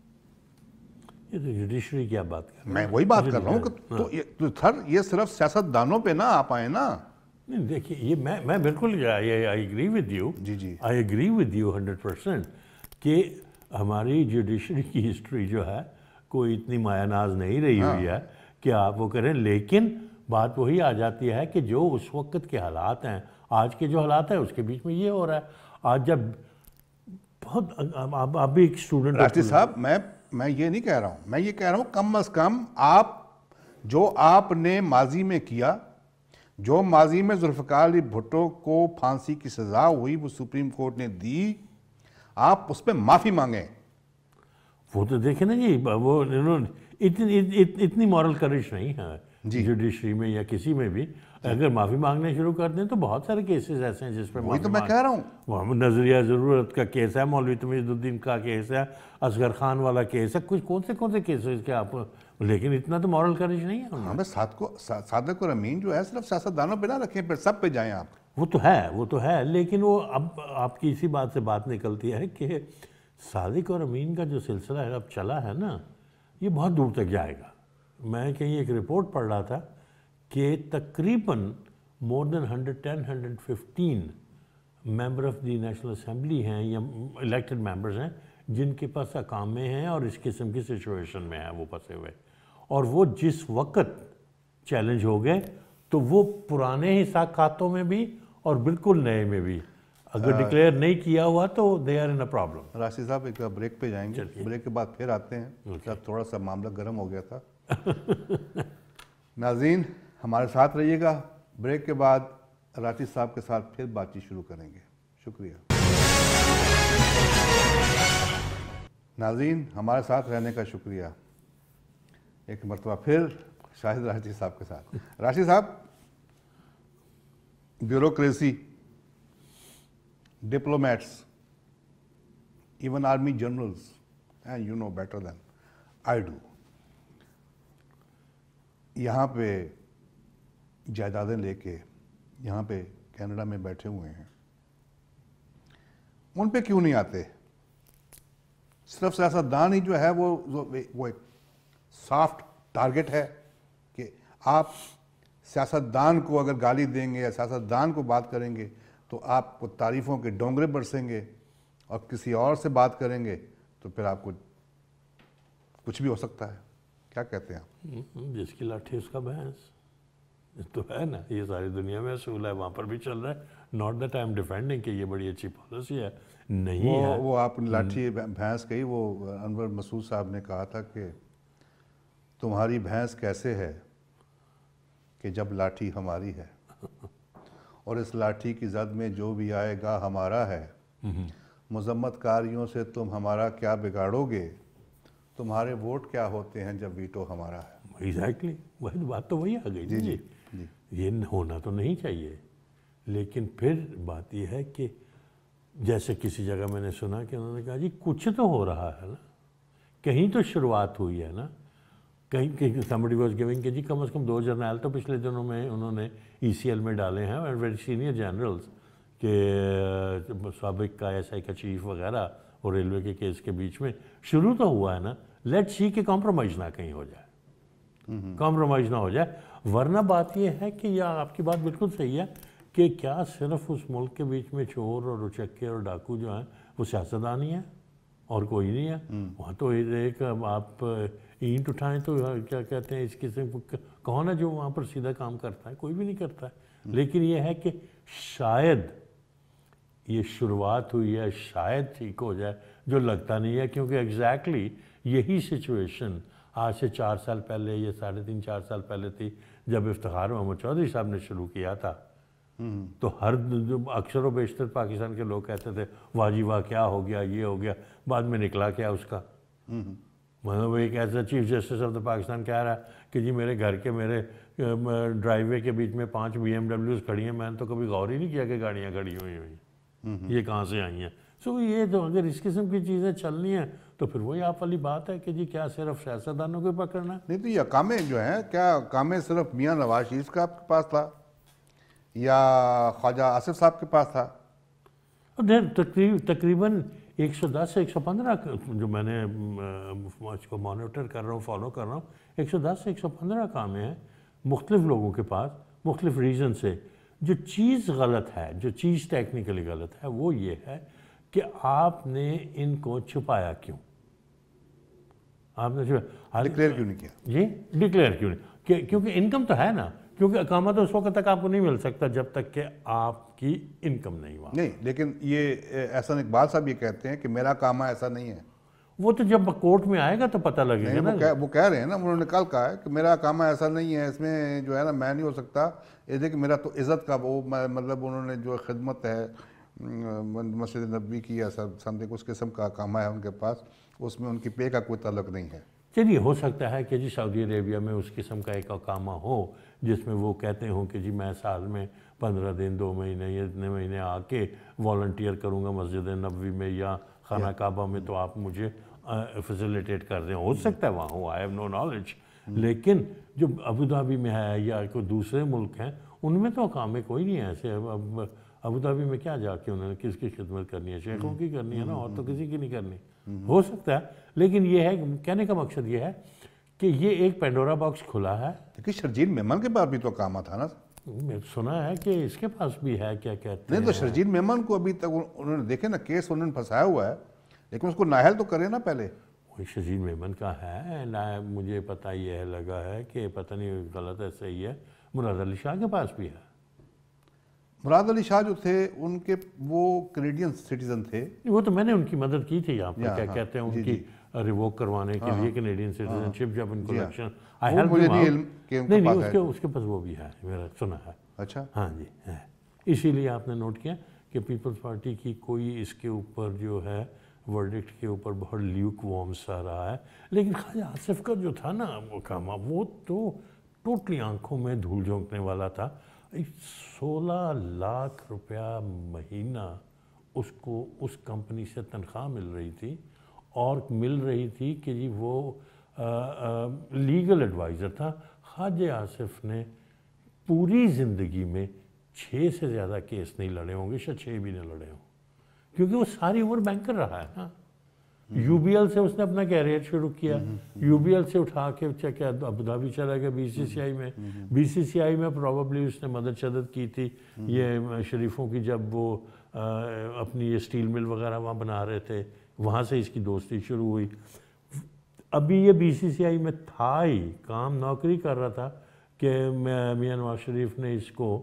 [SPEAKER 2] یہ تو جوڈیشری کیا بات کر رہے ہیں,
[SPEAKER 1] میں وہی بات کر رہا ہوں کہ تو سر یہ صرف سیاست دانوں پہ نہ آپ آئے نا.
[SPEAKER 2] نہیں دیکھیے یہ میں میں بالکل آئی ایگری ود یو,
[SPEAKER 1] جی جی
[SPEAKER 2] I agree with you hundred percent کہ ہماری جوڈیشری کی ہسٹری جو ہے کوئی اتنی مایا ناز نہیں رہی ہوئی ہے کہ آپ وہ کریں. لیکن بات وہی آ جاتی ہے کہ جو اس وقت کے حالات ہیں, آج کے جو حالات ہیں اس کے بیچ میں یہ ہو رہا ہے. آج جب بہت آپ بھی ایک اسٹوڈنٹ,
[SPEAKER 1] راشدی صاحب میں میں یہ نہیں کہہ رہا ہوں, میں یہ کہہ رہا ہوں کم از کم آپ جو آپ نے ماضی میں کیا, جو ماضی میں ذوالفقار علی بھٹو کو پھانسی کی سزا ہوئی وہ سپریم کورٹ نے دی, آپ اس پہ معافی مانگیں.
[SPEAKER 2] وہ تو دیکھیں نا جی, وہ اتنی اتنی مورل کریج نہیں ہے جوڈیشری میں یا کسی میں بھی. اگر معافی مانگنے شروع کر دیں تو بہت سارے کیسز ایسے ہیں جس پہ
[SPEAKER 1] وہی تو میں کہہ رہا ہوں.
[SPEAKER 2] محمد نظریہ ضرورت کا کیس ہے, مولوی تمیز الدین کا کیس ہے, اصغر خان والا کیس ہے, کچھ کون سے کون سے کیسز کے آپ, لیکن اتنا تو مورل کریج نہیں ہے.
[SPEAKER 1] ہمیں صادق اور امین جو ہے صرف سیاست دانوں پہ نہ رکھیں, پھر سب پہ جائیں آپ.
[SPEAKER 2] وہ تو ہے وہ تو ہے لیکن وہ اب آپ کی اسی بات سے بات نکلتی ہے کہ صادق اور امین کا جو سلسلہ ہے اب چلا ہے نا, یہ بہت دور تک جائے گا. میں کہیں ایک رپورٹ پڑھ رہا تھا کہ تقریباً more than hundred ten hundred fifteen member of the national assembly ہیں یا الیکٹڈ ممبرز ہیں جن کے پاس اقامے ہیں اور اس قسم کی سچویشن میں ہیں وہ پھنسے ہوئے, اور وہ جس وقت چیلنج ہو گئے تو وہ پرانے حساب کھاتوں میں بھی اور بالکل نئے میں بھی اگر ڈکلیئر نہیں کیا ہوا تو they are in a problem.
[SPEAKER 1] Rashid صاحب ایک بریک پہ جائیں گے, بریک کے بعد پھر آتے ہیں, تھوڑا سا معاملہ گرم ہو گیا تھا. ناظرین ہمارے ساتھ رہیے گا, بریک کے بعد راشد صاحب کے ساتھ پھر بات چیت شروع کریں گے. شکریہ. ناظرین ہمارے ساتھ رہنے کا شکریہ. ایک مرتبہ پھر شاہد راشد صاحب کے ساتھ. راشد صاحب, bureaucracy, diplomats, even army generals, and you know better than I do, یہاں پہ جائیدادیں لے کے یہاں پہ کینیڈا میں بیٹھے ہوئے ہیں, ان پہ کیوں نہیں آتے؟ صرف سیاست دان ہی جو ہے وہ وہ ایک سافٹ ٹارگٹ ہے کہ آپ سیاست دان کو اگر گالی دیں گے یا سیاست دان کو بات کریں گے تو آپ کو تعریفوں کے ڈونگرے برسیں گے اور کسی اور سے بات کریں گے تو پھر آپ کو کچھ بھی ہو سکتا ہے. کیا کہتے ہیں آپ؟
[SPEAKER 2] جس کی لاٹھی اس کا بھینس تو ہے نا. یہ ساری دنیا میں اصول ہے, وہاں پر بھی چل رہا ہے. Not that I am defending کہ یہ بڑی اچھی پالیسی ہے, نہیں ہے.
[SPEAKER 1] وہ آپ نے لاٹھی بھینس کہی, وہ انور مسعود صاحب نے کہا تھا کہ تمہاری بھینس کیسے ہے کہ جب لاٹھی ہماری ہے, اور اس لاٹھی کی زد میں جو بھی آئے گا ہمارا ہے. مذمت کاریوں سے تم ہمارا کیا بگاڑو گے, تمہارے ووٹ کیا ہوتے ہیں جب ویٹو ہمارا ہے.
[SPEAKER 2] ایگزیکٹلی وہی بات تو وہی آ گئی.
[SPEAKER 1] جی جی جی
[SPEAKER 2] یہ ہونا تو نہیں چاہیے, لیکن پھر بات یہ ہے کہ جیسے کسی جگہ میں نے سنا کہ انہوں نے کہا جی کچھ تو ہو رہا ہے نا, کہیں تو شروعات ہوئی ہے نا. کہیں کہ somebody was giving کہ جی کم از کم دو جرنیل تو پچھلے دنوں میں انہوں نے ای سی ایل میں ڈالے ہیں, ویری سینئر جنرلز, کہ سابق کا ایس آئی کا چیف وغیرہ اور ریلوے کے کیس کے بیچ میں شروع تو ہوا ہے نا. لیٹ سی کہ کمپرومائز نہ کہیں ہو جائے, کمپرومائز نہ ہو جائے. ورنہ بات یہ ہے کہ یہ آپ کی بات بالکل صحیح ہے کہ کیا صرف اس ملک کے بیچ میں چور اور اچکے اور ڈاکو جو ہیں وہ سیاستدان ہی ہیں اور کوئی نہیں ہے. وہاں تو ایک آپ اینٹ اٹھائیں تو کیا کہتے ہیں اس قسم کون ہے جو وہاں پر سیدھا کام کرتا ہے, کوئی بھی نہیں کرتا ہے. لیکن یہ ہے کہ شاید یہ شروعات ہوئی ہے, شاید ٹھیک ہو جائے, جو لگتا نہیں ہے, کیونکہ ایگزیکٹلی یہی سچویشن آج سے چار سال پہلے یا ساڑھے تین چار سال پہلے تھی جب افتخار محمد چودھری صاحب نے شروع کیا تھا. تو ہر اکثر و بیشتر پاکستان کے لوگ کہتے تھے واہ جی واہ کیا ہو گیا, یہ ہو گیا. بعد میں نکلا کیا اس کا, مطلب ایک ایسا chief justice of the Pakistan کہہ رہا ہے کہ جی میرے گھر کے میرے ڈرائیو وے کے بیچ میں پانچ بی ایم ڈبلیوز کھڑی ہیں, میں نے تو کبھی غور ہی نہیں کیا کہ گاڑیاں کھڑی ہوئی ہوئی یہ کہاں سے آئی ہیں. سو یہ تو اگر اس قسم کی چیزیں چلنی ہیں تو پھر وہی آپ والی بات ہے کہ جی کیا صرف سیاستدانوں کو پکڑنا.
[SPEAKER 1] نہیں تو یہ اقامے جو ہیں, کیا اقامے صرف میاں نواز شریف کا آپ کے پاس تھا یا خواجہ آصف صاحب کے پاس تھا؟
[SPEAKER 2] تقریباً ایک سو دس سے ایک سو پندرہ جو میں نے اس کو مانیٹر کر رہا ہوں, فالو کر رہا ہوں, ایک سو دس سے ایک سو پندرہ کام ہیں مختلف لوگوں کے پاس مختلف ریزن سے. جو چیز غلط ہے, جو چیز ٹیکنیکلی غلط ہے وہ یہ ہے کہ آپ نے ان کو چھپایا کیوں, آپ نے
[SPEAKER 1] ڈکلیئر کیوں نہیں کیا.
[SPEAKER 2] جی ڈکلیئر کیوں نہیں, کیونکہ انکم تو ہے نا, کیونکہ اقامہ تو اس وقت تک آپ کو نہیں مل سکتا جب تک کہ آپ کی انکم نہیں ہوا.
[SPEAKER 1] نہیں لیکن یہ احسن اقبال صاحب یہ کہتے ہیں کہ میرا اقامہ ایسا نہیں ہے.
[SPEAKER 2] وہ تو جب کورٹ میں آئے گا تو پتہ لگے گا نا.
[SPEAKER 1] وہ کہہ رہے ہیں نا, انہوں نے کل کہا ہے کہ میرا اقامہ ایسا نہیں ہے, اس میں جو ہے نا میں نہیں ہو سکتا. یہ دیکھ میرا تو عزت کا وہ مطلب انہوں نے جو خدمت ہے مسجد نبوی کی یا سم تھنگ اس قسم کا اقامہ ہے ان کے پاس, اس میں ان کی پے کا کوئی تعلق نہیں ہے.
[SPEAKER 2] چلیے ہو سکتا ہے کہ جی سعودی عربیہ میں اس قسم کا ایک اقامہ ہو جس میں وہ کہتے ہوں کہ جی میں سال میں پندرہ دن دو مہینے یا اتنے مہینے آ کے والنٹیئر کروں گا مسجد نبوی میں یا خانہ کعبہ میں, تو آپ مجھے فیسیلیٹیٹ کر دیں. ہو سکتا ہے وہاں ہو, آئی ہیو نو نالج. لیکن جو ابوظہبی میں ہے یا کوئی دوسرے ملک ہیں ان میں تو اقامے کوئی نہیں ہے ایسے. ابوظہبی میں کیا جا کے انہوں نے کس کی خدمت کرنی ہے, شیخوں کی کرنی ہے نا, اور تو کسی کی نہیں کرنی. ہو سکتا ہے, لیکن یہ ہے کہنے کا مقصد یہ ہے کہ یہ ایک پینڈورا باکس کھلا ہے.
[SPEAKER 1] لیکن شرجیل میمن کے پاس بھی تو اقامہ تھا نا,
[SPEAKER 2] میں سنا ہے کہ اس کے پاس بھی ہے. کیا کہتے ہیں
[SPEAKER 1] نہیں تو شرجیل میمن کو ابھی تک انہوں نے دیکھے نا کیس انہوں نے پھنسایا ہوا ہے, لیکن اس کو نااہل تو کرے نا پہلے.
[SPEAKER 2] وہی شرجیل میمن کا ہے نا, مجھے پتہ یہ لگا ہے کہ پتہ نہیں غلط ہے صحیح ہے, مراد علی شاہ کے پاس بھی ہے.
[SPEAKER 1] مراد علی شاہ جو تھے ان کے وہ کینیڈین سٹیزن تھے.
[SPEAKER 2] وہ تو میں نے ان کی مدد کی تھی یہاں پر, کیا کہتے ہیں ان کی ریووک کروانے کے لیے کینیڈین سٹیزن شپ, جب ان کو الیکشن نہیں نہیں اس کے پاس وہ بھی ہے, میرا سنا ہے.
[SPEAKER 1] اچھا
[SPEAKER 2] ہاں جی ہے. اسی لیے آپ نے نوٹ کیا کہ پیپلز پارٹی کی کوئی اس کے اوپر جو ہے ورڈکٹ کے اوپر بہت لیوک وارم سا رہا ہے. لیکن خواجہ آصف کا جو تھا نا وہ کامہ, وہ تو ٹوٹلی آنکھوں میں دھول جھونکنے والا تھا. سولہ لاکھ روپیہ مہینہ اس کو اس کمپنی سے تنخواہ مل رہی تھی, اور مل رہی تھی کہ جی وہ لیگل ایڈوائزر تھا. خواجہ آصف نے پوری زندگی میں چھ سے زیادہ کیس نہیں لڑے ہوں گے, شاید چھ بھی نہیں لڑے ہوں, کیونکہ وہ ساری عمر بینکر رہا ہے نا. یو بی ایل سے اس نے اپنا کیریئر شروع کیا, یو بی ایل سے اٹھا کے کیا ابوظہبی چلا گیا بی سی سی آئی میں. بی سی سی آئی میں پروبیبلی اس نے مدد شدت کی تھی یہ شریفوں کی, جب وہ اپنی یہ اسٹیل مل وغیرہ وہاں بنا رہے تھے، وہاں سے اس کی دوستی شروع ہوئی. ابھی یہ بی سی سی آئی میں تھا ہی، کام نوکری کر رہا تھا کہ میاں نواز شریف نے اس کو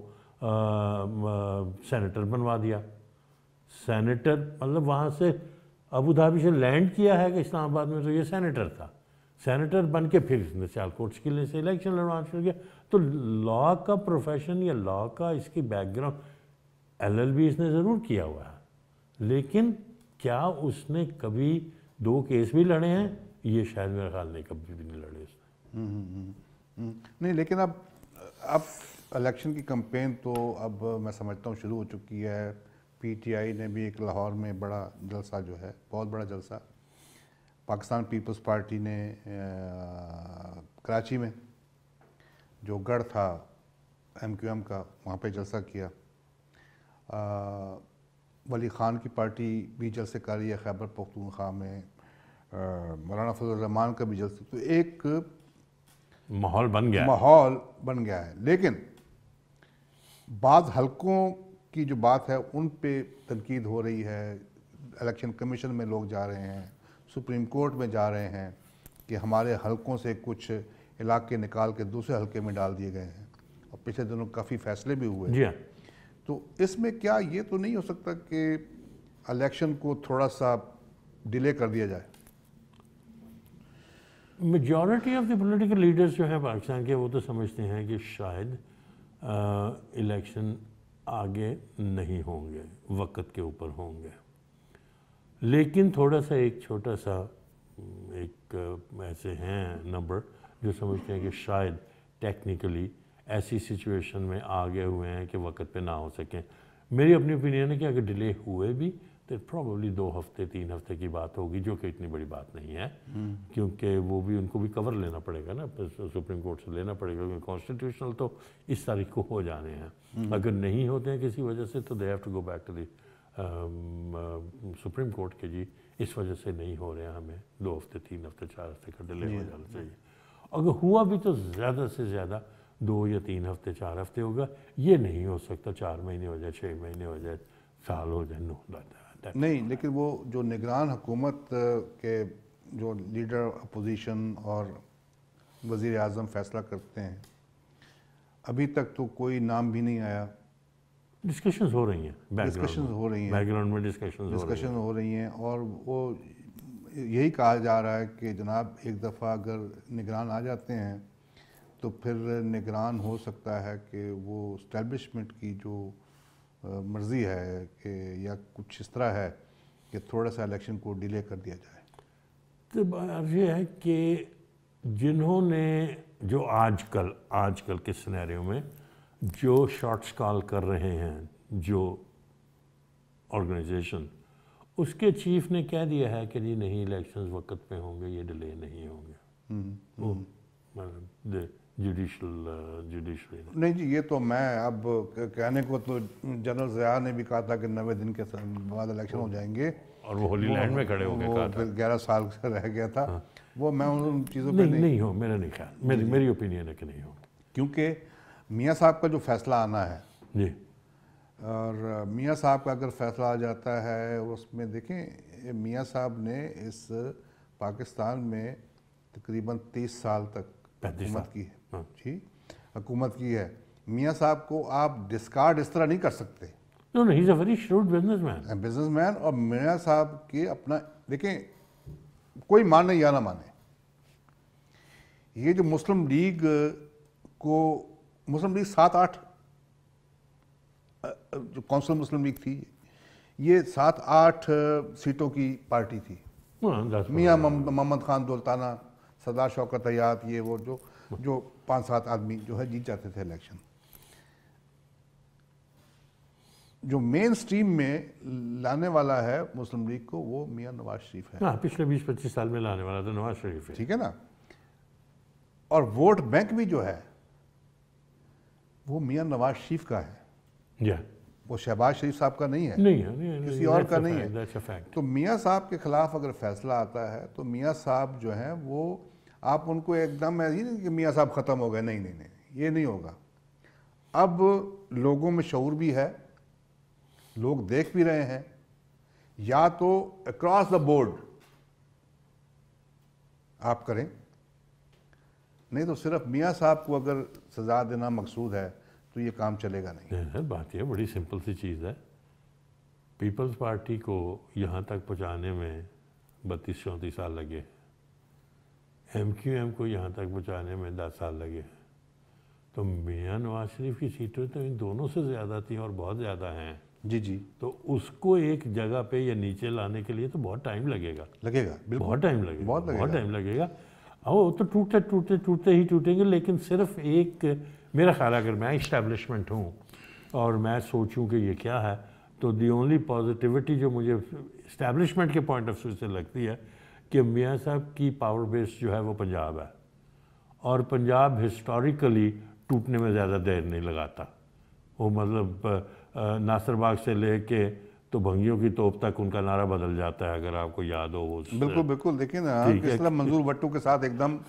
[SPEAKER 2] سینیٹر بنوا دیا. سینیٹر مطلب وہاں سے ابو دھابی سے لینڈ کیا ہے کہ اسلام آباد میں، تو یہ سینیٹر تھا. سینیٹر بن کے پھر اس نے سیالکوٹ قلعے سے الیکشن لڑوانا شروع کیا. تو لاء کا پروفیشن یا لاء کا اس کی background L L B اس نے ضرور کیا ہوا ہے، لیکن کیا اس نے کبھی دو کیس بھی لڑے ہیں؟ یہ شاید میرا خیال نہیں، کبھی بھی نہیں لڑے اس نے.
[SPEAKER 1] نہیں، لیکن اب اب الیکشن کی کمپین تو اب میں سمجھتا ہوں شروع ہو چکی ہے. پی ٹی آئی نے بھی ایک لاہور میں بڑا جلسہ جو ہے، بہت بڑا جلسہ، پاکستان پیپلز پارٹی نے کراچی میں جو گڑھ تھا ایم کیو ایم کا، وہاں پہ جلسہ کیا. ولی خان کی پارٹی بھی جلسے کر رہی ہے خیبر پختونخوا میں، مولانا فضل الرحمان کا بھی جلسہ. تو ایک
[SPEAKER 2] ماحول بن گیا
[SPEAKER 1] ماحول بن گیا ہے. لیکن بعض حلقوں کی جو بات ہے ان پہ تنقید ہو رہی ہے. الیکشن کمیشن میں لوگ جا رہے ہیں، سپریم کورٹ میں جا رہے ہیں کہ ہمارے حلقوں سے کچھ علاقے نکال کے دوسرے حلقے میں ڈال دیے گئے ہیں، اور پچھلے دنوں کافی فیصلے بھی ہوئے.
[SPEAKER 2] جی ہاں.
[SPEAKER 1] تو اس میں کیا یہ تو نہیں ہو سکتا کہ الیکشن کو تھوڑا سا ڈیلے کر دیا جائے؟
[SPEAKER 2] Majority of the political leaders جو ہیں پاکستان کے، وہ تو سمجھتے ہیں کہ شاید الیکشن آگے نہیں ہوں گے، وقت کے اوپر ہوں گے. لیکن تھوڑا سا ایک چھوٹا سا ایک ایسے ہیں نمبر جو سمجھتے ہیں کہ شاید ٹیکنیکلی ایسی سچویشن میں آگے ہوئے ہیں کہ وقت پہ نہ ہو سکیں. میری اپنی اوپینین ہے کہ اگر ڈیلے ہوئے بھی تو پروبیبلی دو ہفتے تین ہفتے کی بات ہوگی، جو کہ اتنی بڑی بات نہیں ہے، کیونکہ وہ بھی ان کو بھی کور لینا پڑے گا نا، سپریم کورٹ سے لینا پڑے گا، کیونکہ کانسٹیٹیوشنل تو اس تاریخ کو ہو جانے ہیں. اگر نہیں ہوتے ہیں کسی وجہ سے تو they have to go back to the supreme court کے جی اس وجہ سے نہیں ہو رہے ہیں، ہمیں دو ہفتے تین ہفتے چار ہفتے کا ڈیلے ہو جانا چاہیے. اگر ہوا بھی تو زیادہ سے زیادہ دو یا تین ہفتے چار ہفتے ہوگا. یہ نہیں ہو سکتا چار مہینے ہو جائے، چھ مہینے ہو جائے، سال ہو جائے. نو
[SPEAKER 1] نہیں. لیکن وہ جو نگران حکومت کے جو لیڈر اپوزیشن اور وزیر اعظم فیصلہ کرتے ہیں، ابھی تک تو کوئی نام بھی نہیں آیا.
[SPEAKER 2] ڈسکشنز ہو رہی ہیں،
[SPEAKER 1] ڈسکشنز ہو رہی ہیں،
[SPEAKER 2] بیک گراؤنڈ میں ڈسکشنز
[SPEAKER 1] ڈسکشن ہو رہی ہیں. اور وہ یہی کہا جا رہا ہے کہ جناب ایک دفعہ اگر نگران آ جاتے ہیں تو پھر نگران ہو سکتا ہے کہ وہ اسٹیبلشمنٹ کی جو مرضی ہے کہ یا کچھ اس طرح ہے کہ تھوڑا سا الیکشن کو ڈیلے کر دیا جائے.
[SPEAKER 2] تو بات یہ ہے کہ جنہوں نے جو آج کل آج کل کے سینیریو میں جو شارٹس کال کر رہے ہیں، جو آرگنائزیشن، اس کے چیف نے کہہ دیا ہے کہ جی نہیں، الیکشنز وقت پہ ہوں گے، یہ ڈیلے نہیں ہوں گے. جوڈیشل جوڈیشلی
[SPEAKER 1] نہیں جی، یہ تو میں اب کہنے کو تو جنرل ضیاء نے بھی کہا تھا کہ نوے دن کے بعد الیکشن ہو جائیں گے،
[SPEAKER 2] اور وہ ہولی لینڈ میں کھڑے ہو کے کہا تھا.
[SPEAKER 1] گیارہ سال سے رہ گیا تھا وہ. میں ان چیزوں پہ
[SPEAKER 2] نہیں ہو، میرا نہیں خیال، میری میری اوپینین ہے کہ نہیں ہو.
[SPEAKER 1] کیونکہ میاں صاحب کا جو فیصلہ آنا ہے
[SPEAKER 2] جی،
[SPEAKER 1] اور میاں صاحب کا اگر فیصلہ آ جاتا ہے اس میں دیکھیں، میاں صاحب نے اس پاکستان میں تقریباً تیس سال تک حکومت کی ہے. جی حکومت کی ہے. میاں صاحب کو آپ ڈسکارڈ اس طرح نہیں کر سکتے.
[SPEAKER 2] No, no, he's a very shrewd businessman.
[SPEAKER 1] Businessman. اور میاں صاحب کے اپنا دیکھیں، کوئی مانے یا نہ مانے، یہ جو مسلم لیگ کو مسلم لیگ سات آٹھ جو کونسل مسلم لیگ تھی، یہ سات آٹھ سیٹوں کی پارٹی تھی. میاں محمد خان دولتانہ، سردار شوکت حیات، یہ وہ جو جو پانچ سات آدمی جو ہے جیت جاتے تھے الیکشن. جو مین سٹریم میں لانے والا ہے مسلم لیگ کو وہ میاں نواز شریف ہے.
[SPEAKER 2] ہاں، پچھلے بیس پچیس سال میں لانے والا تو نواز شریف ہے.
[SPEAKER 1] ٹھیک ہے نا. اور ووٹ بینک بھی جو ہے وہ میاں نواز شریف کا ہے.
[SPEAKER 2] جی،
[SPEAKER 1] وہ شہباز شریف صاحب کا نہیں ہے،
[SPEAKER 2] نہیں ہے،
[SPEAKER 1] کسی اور کا نہیں ہے. تو میاں صاحب کے خلاف اگر فیصلہ آتا ہے تو میاں صاحب جو ہیں وہ، آپ ان کو ایک دم ایسی نہیں کہ میاں صاحب ختم ہو گئے، نہیں نہیں نہیں، یہ نہیں ہوگا. اب لوگوں میں شعور بھی ہے لوگ دیکھ بھی رہے ہیں، یا تو اکراس دا بورڈ آپ کریں، نہیں تو صرف میاں صاحب کو اگر سزا دینا مقصود ہے تو یہ کام چلے گا نہیں۔
[SPEAKER 2] سر بات یہ بڑی سمپل سی چیز ہے، پیپلز پارٹی کو یہاں تک پہنچانے میں بتیس چونتیس سال لگے، ایم کیو ایم کو یہاں تک پہنچانے میں دس سال لگے، تو میاں نواز شریف کی سیٹیں تو ان دونوں سے زیادہ تھیں اور بہت زیادہ ہیں،
[SPEAKER 1] جی جی،
[SPEAKER 2] تو اس کو ایک جگہ پہ یا نیچے لانے کے لیے تو بہت ٹائم لگے گا،
[SPEAKER 1] لگے گا، بالکل
[SPEAKER 2] بہت ٹائم لگے گا،
[SPEAKER 1] بہت لگے
[SPEAKER 2] بہت
[SPEAKER 1] گا۔
[SPEAKER 2] ٹائم لگے گا۔ وہ تو ٹوٹتے ٹوٹتے ٹوٹتے ہی ٹوٹیں گے، لیکن صرف ایک میرا خیال ہے اگر میں اسٹیبلشمنٹ ہوں اور میں سوچوں کہ یہ کیا ہے، تو دی اونلی پازیٹیوٹی جو مجھے اسٹیبلشمنٹ کے پوائنٹ آف ویو سے لگتی ہے کہ میاں صاحب کی پاور بیس جو ہے وہ پنجاب ہے، اور پنجاب ہسٹوریکلی ٹوٹنے میں زیادہ دیر نہیں لگاتا، وہ مطلب ناصر باغ سے لے کے تو بھنگیوں کی توپ تک ان کا نعرہ بدل جاتا ہے، اگر آپ کو یاد ہو وہ۔
[SPEAKER 1] بالکل بالکل، دیکھیں نا کس طرح منظور بٹو کے ساتھ ایک دم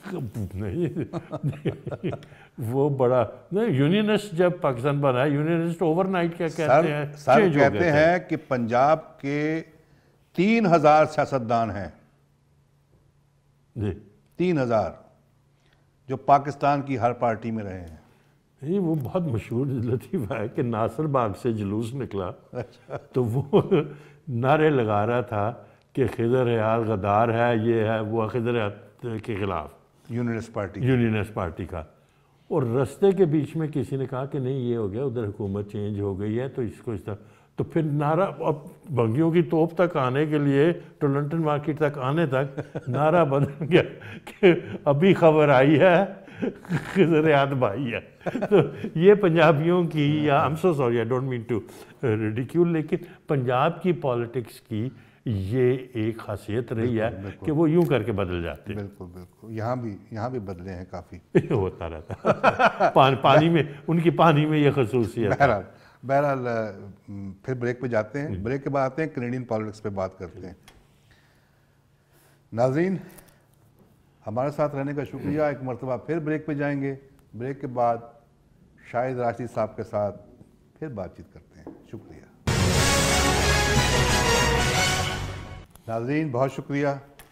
[SPEAKER 2] نہیں وہ بڑا نہیں، یونینسٹ جب پاکستان بنا ہے، یونینسٹ اوور نائٹ کیا کہتے ہیں،
[SPEAKER 1] سر کہتے ہیں کہ پنجاب کے تین ہزار سیاستدان ہیں،
[SPEAKER 2] جی
[SPEAKER 1] تین ہزار جو پاکستان کی ہر پارٹی میں رہے ہیں۔
[SPEAKER 2] یہ وہ بہت مشہور لطیفہ ہے کہ ناصر باغ سے جلوس نکلا تو وہ نعرے لگا رہا تھا کہ خضر حیات غدار ہے، یہ ہے وہ، خضر حیات کے خلاف
[SPEAKER 1] یونینسٹ پارٹی
[SPEAKER 2] یونینسٹ پارٹی کا، اور رستے کے بیچ میں کسی نے کہا کہ نہیں یہ ہو گیا، ادھر حکومت چینج ہو گئی ہے تو اس کو اس طرح، تو پھر نعرہ اب بھنگیوں کی توپ تک آنے کے لیے ٹولنٹن مارکیٹ تک آنے تک نعرہ بدل گیا کہ ابھی خبر آئی ہے خضر حیات بھائی ہے۔ تو یہ پنجابیوں کی، یا am so sorry I don't mean to ridiculous, لیکن پنجاب کی پالیٹکس کی یہ ایک خاصیت رہی ہے کہ وہ یوں کر کے بدل جاتے ہیں۔
[SPEAKER 1] بالکل بالکل، یہاں بھی یہاں بھی بدلے ہیں کافی،
[SPEAKER 2] ہوتا رہتا پانی میں، ان کی پانی میں یہ خصوصیت ہے۔
[SPEAKER 1] بہرحال بہرحال پھر بریک پہ جاتے ہیں، بریک کے بعد آتے ہیں کینیڈین پالیٹکس پہ بات کرتے ہیں۔ ناظرین ہمارے ساتھ رہنے کا شکریہ، ایک مرتبہ پھر بریک پہ جائیں گے، بریک کے بعد شاہد راشدی صاحب کے ساتھ پھر بات چیت کرتے ہیں۔ شکریہ ناظرین، بہت شکریہ،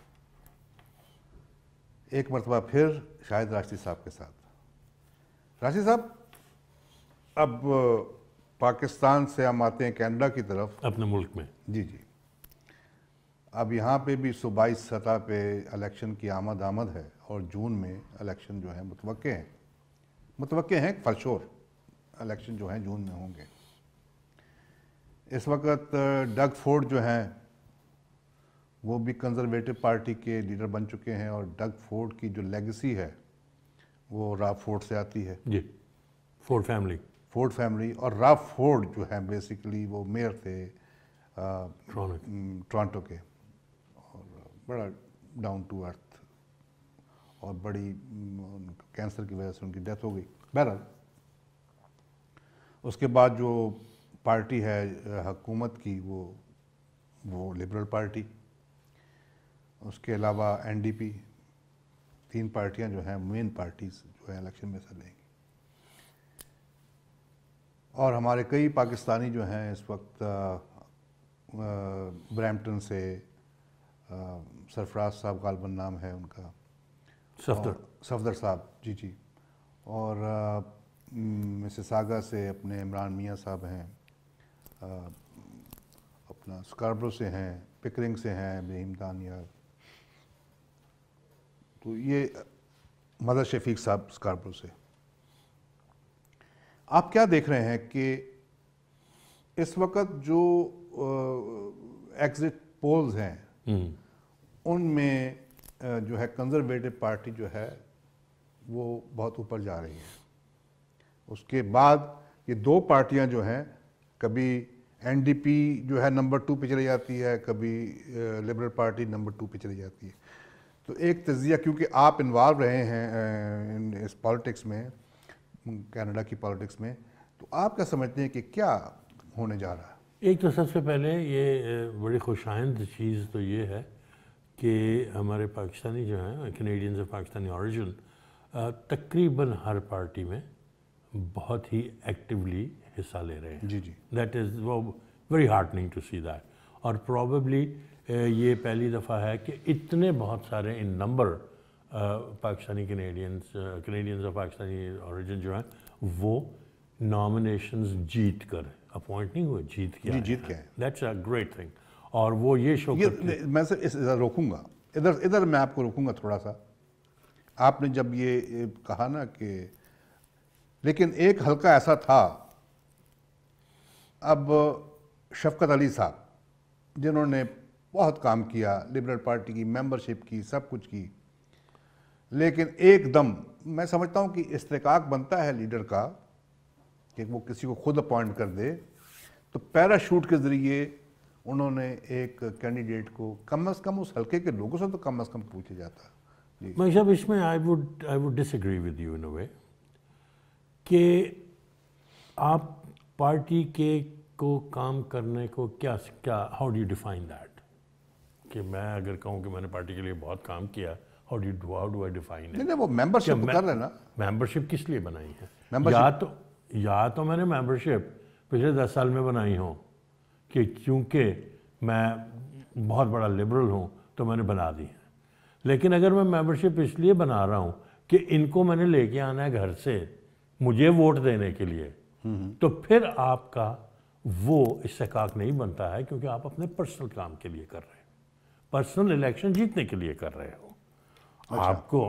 [SPEAKER 1] ایک مرتبہ پھر شاہد راشدی صاحب کے ساتھ۔ راشدی صاحب، اب پاکستان سے ہم آتے ہیں کینیڈا کی طرف،
[SPEAKER 2] اپنے ملک میں۔
[SPEAKER 1] جی جی، اب یہاں پہ بھی صوبائی سطح پہ الیکشن کی آمد آمد ہے، اور جون میں الیکشن جو ہے متوقع ہیں متوقع ہیں فرشور الیکشن جو ہیں جون میں ہوں گے۔ اس وقت ڈگ فورڈ جو ہیں وہ بھی کنزرویٹو پارٹی کے لیڈر بن چکے ہیں، اور ڈگ فورڈ کی جو لیگسی ہے وہ راف فورڈ سے آتی ہے،
[SPEAKER 2] جی، فورڈ فیملی،
[SPEAKER 1] فورڈ فیملی، اور راف فورڈ جو ہے بیسیکلی وہ میئر تھے ٹورانٹو کے، اور بڑا ڈاؤن ٹو ارتھ، اور بڑی کینسر کی وجہ سے ان کی ڈیتھ ہو گئی۔ بہرحال اس کے بعد جو پارٹی ہے حکومت کی وہ وہ لبرل پارٹی، اس کے علاوہ این ڈی پی، تین پارٹیاں جو ہیں مین پارٹیز جو ہیں الیکشن میں حصہ لیں گی، اور ہمارے کئی پاکستانی جو ہیں اس وقت برامپٹن سے، سرفراز صاحب غالباً نام ہے ان کا،
[SPEAKER 2] صفدر
[SPEAKER 1] صفدر صاحب، جی جی، اور مسیساگا سے اپنے عمران میاں صاحب ہیں، اپنا اسکاربرو سے ہیں، پکرنگ سے ہیں ابراہیم دانیال، تو یہ مدر شفیق صاحب اسکاربرو سے۔ آپ کیا دیکھ رہے ہیں کہ اس وقت جو ایگزٹ پولز ہیں ان میں جو ہے کنزرویٹو پارٹی جو ہے وہ بہت اوپر جا رہی ہے، اس کے بعد یہ دو پارٹیاں جو ہیں، کبھی این ڈی پی جو ہے نمبر ٹو پہ چلی جاتی ہے، کبھی لبرل پارٹی نمبر ٹو پہ چلی جاتی ہے، تو ایک تجزیہ، کیونکہ آپ انوالو رہے ہیں اس پالیٹکس میں، کینیڈا کی پالیٹکس میں، تو آپ کیا سمجھتے ہیں کہ کیا ہونے جا رہا ہے؟
[SPEAKER 2] ایک تو سب سے پہلے یہ بڑی خوشائند چیز تو یہ ہے کہ ہمارے پاکستانی جو ہیں، کینیڈینز آف پاکستانی اوریجن، تقریباً ہر پارٹی میں بہت ہی ایکٹیولی حصہ لے رہے ہیں۔
[SPEAKER 1] جی جی،
[SPEAKER 2] دیٹ از وہ very heartening to see that. اور پرابیبلی یہ پہلی دفعہ ہے کہ اتنے بہت سارے in number Pakistani Canadians Canadians اور پاکستانی اوریجن جو ہیں وہ نامینیشنز جیت کر اپوائنٹ نہیں ہوئے, جیت کے
[SPEAKER 1] جی جیت کے ہیں.
[SPEAKER 2] That's a great thing. اور وہ یہ شو
[SPEAKER 1] میں سے ادھر روکوں گا, ادھر ادھر میں آپ کو روکوں گا تھوڑا سا. آپ نے جب یہ کہا نا کہ لیکن ایک حلقہ ایسا تھا, اب شفقت علی صاحب جنہوں نے بہت کام کیا, لبرل پارٹی کی ممبرشپ کی, سب کچھ کی, لیکن ایک دم میں سمجھتا ہوں کہ استحقاق بنتا ہے لیڈر کا کہ وہ کسی کو خود اپوائنٹ کر دے, تو پیراشوٹ کے ذریعے انہوں نے ایک کینڈیڈیٹ کو کم از کم اس حلقے کے لوگوں سے تو کم از کم پوچھا جاتا. جی
[SPEAKER 2] میں صاحب اس میں I would I would disagree with you in a way کہ آپ پارٹی کے کو کام کرنے کو کیا کیا how do you define that, کہ میں اگر کہوں کہ میں نے پارٹی کے لیے بہت کام کیا, how do you how do I define it.
[SPEAKER 1] نہیں وہ ممبرشپ کر رہے نا,
[SPEAKER 2] ممبرشپ کس لیے بنائی ہے؟ یا تو یا تو میں نے ممبرشپ پچھلے دس سال میں بنائی ہوں کہ چونکہ میں بہت بڑا لبرل ہوں تو میں نے بنا دی ہے, لیکن اگر میں ممبرشپ اس لیے بنا رہا ہوں کہ ان کو میں نے لے کے آنا ہے گھر سے مجھے ووٹ دینے کے لیے, تو پھر آپ کا وہ استحقاق نہیں بنتا ہے, کیونکہ آپ اپنے پرسنل کام کے لیے کر رہے ہیں, پرسنل الیکشن جیتنے کے لیے کر رہے ہو. آپ کو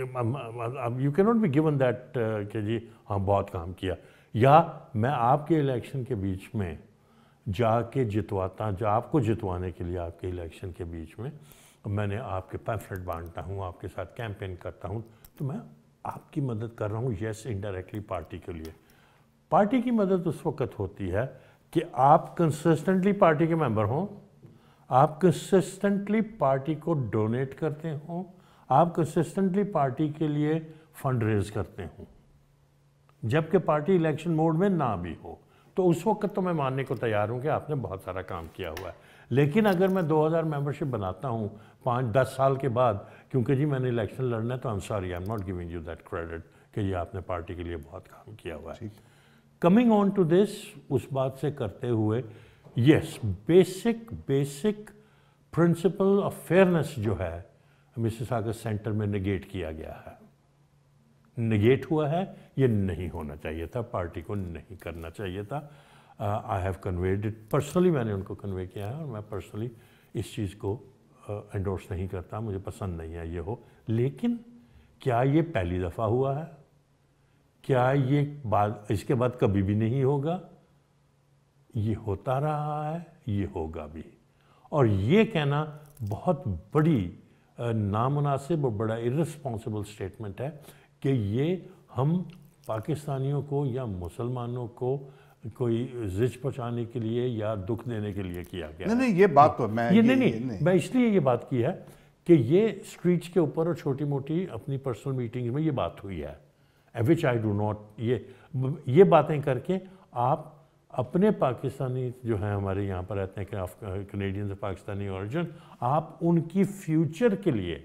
[SPEAKER 2] یو کی ناٹ بی گیون دیٹ کہ جی ہاں بہت کام کیا, یا میں آپ کے الیکشن کے بیچ میں جا کے جتواتا, جو آپ کو جتوانے کے لیے آپ کے الیکشن کے بیچ میں میں نے آپ کے پیمفلیٹ بانٹتا ہوں, آپ کے ساتھ کیمپین کرتا ہوں, تو میں آپ کی مدد کر رہا ہوں. یس انڈائریکٹلی پارٹی کے لیے. پارٹی کی مدد اس وقت ہوتی ہے کہ آپ کنسسٹنٹلی پارٹی کے ممبر ہوں, آپ کنسسٹنٹلی پارٹی کو ڈونیٹ کرتے ہوں, آپ کنسسٹنٹلی پارٹی کے لیے فنڈ ریز کرتے ہوں, جبکہ پارٹی الیکشن موڈ میں نہ بھی ہو. تو اس وقت تو میں ماننے کو تیار ہوں کہ آپ نے بہت سارا کام کیا ہوا ہے. لیکن اگر میں دو ہزار ممبرشپ بناتا ہوں پانچ دس سال کے بعد کیونکہ جی میں نے الیکشن لڑنا ہے, تو I am sorry I am not giving you that credit کہ یہ آپ نے پارٹی کے لیے بہت کام کیا ہوا ہے. کمنگ آن ٹو دس, اس بات سے کرتے ہوئے, yes basic basic principle of fairness جو ہے مسیساگا سینٹر میں نگیٹ کیا گیا ہے, نگیٹ ہوا ہے. یہ نہیں ہونا چاہیے تھا, پارٹی کو نہیں کرنا چاہیے تھا. I have conveyed it personally, میں نے ان کو کنوے کیا ہے, اور میں پرسنلی اس چیز کو انڈورس نہیں کرتا, مجھے پسند نہیں ہے یہ ہو. لیکن کیا یہ پہلی دفعہ ہوا ہے؟ کیا یہ بات اس کے بعد کبھی بھی نہیں ہوگا؟ یہ ہوتا رہا ہے, یہ ہوگا بھی. اور یہ کہنا بہت بڑی نامناسب اور بڑا ارسپانسبل سٹیٹمنٹ ہے کہ یہ ہم پاکستانیوں کو یا مسلمانوں کو کوئی زچ پہنچانے کے لیے یا دکھ دینے کے لیے کیا گیا.
[SPEAKER 1] نہیں نہیں یہ بات تو میں
[SPEAKER 2] یہ نہیں نہیں میں اس لیے یہ بات کی ہے کہ یہ اسٹریٹس کے اوپر اور چھوٹی موٹی اپنی پرسنل میٹنگز میں یہ بات ہوئی ہے, وچ آئی ڈو ناٹ, یہ یہ باتیں کر کے آپ اپنے پاکستانی جو ہیں ہمارے یہاں پر رہتے ہیں کینیڈینز پاکستانی اوریجن, آپ ان کی فیوچر کے لیے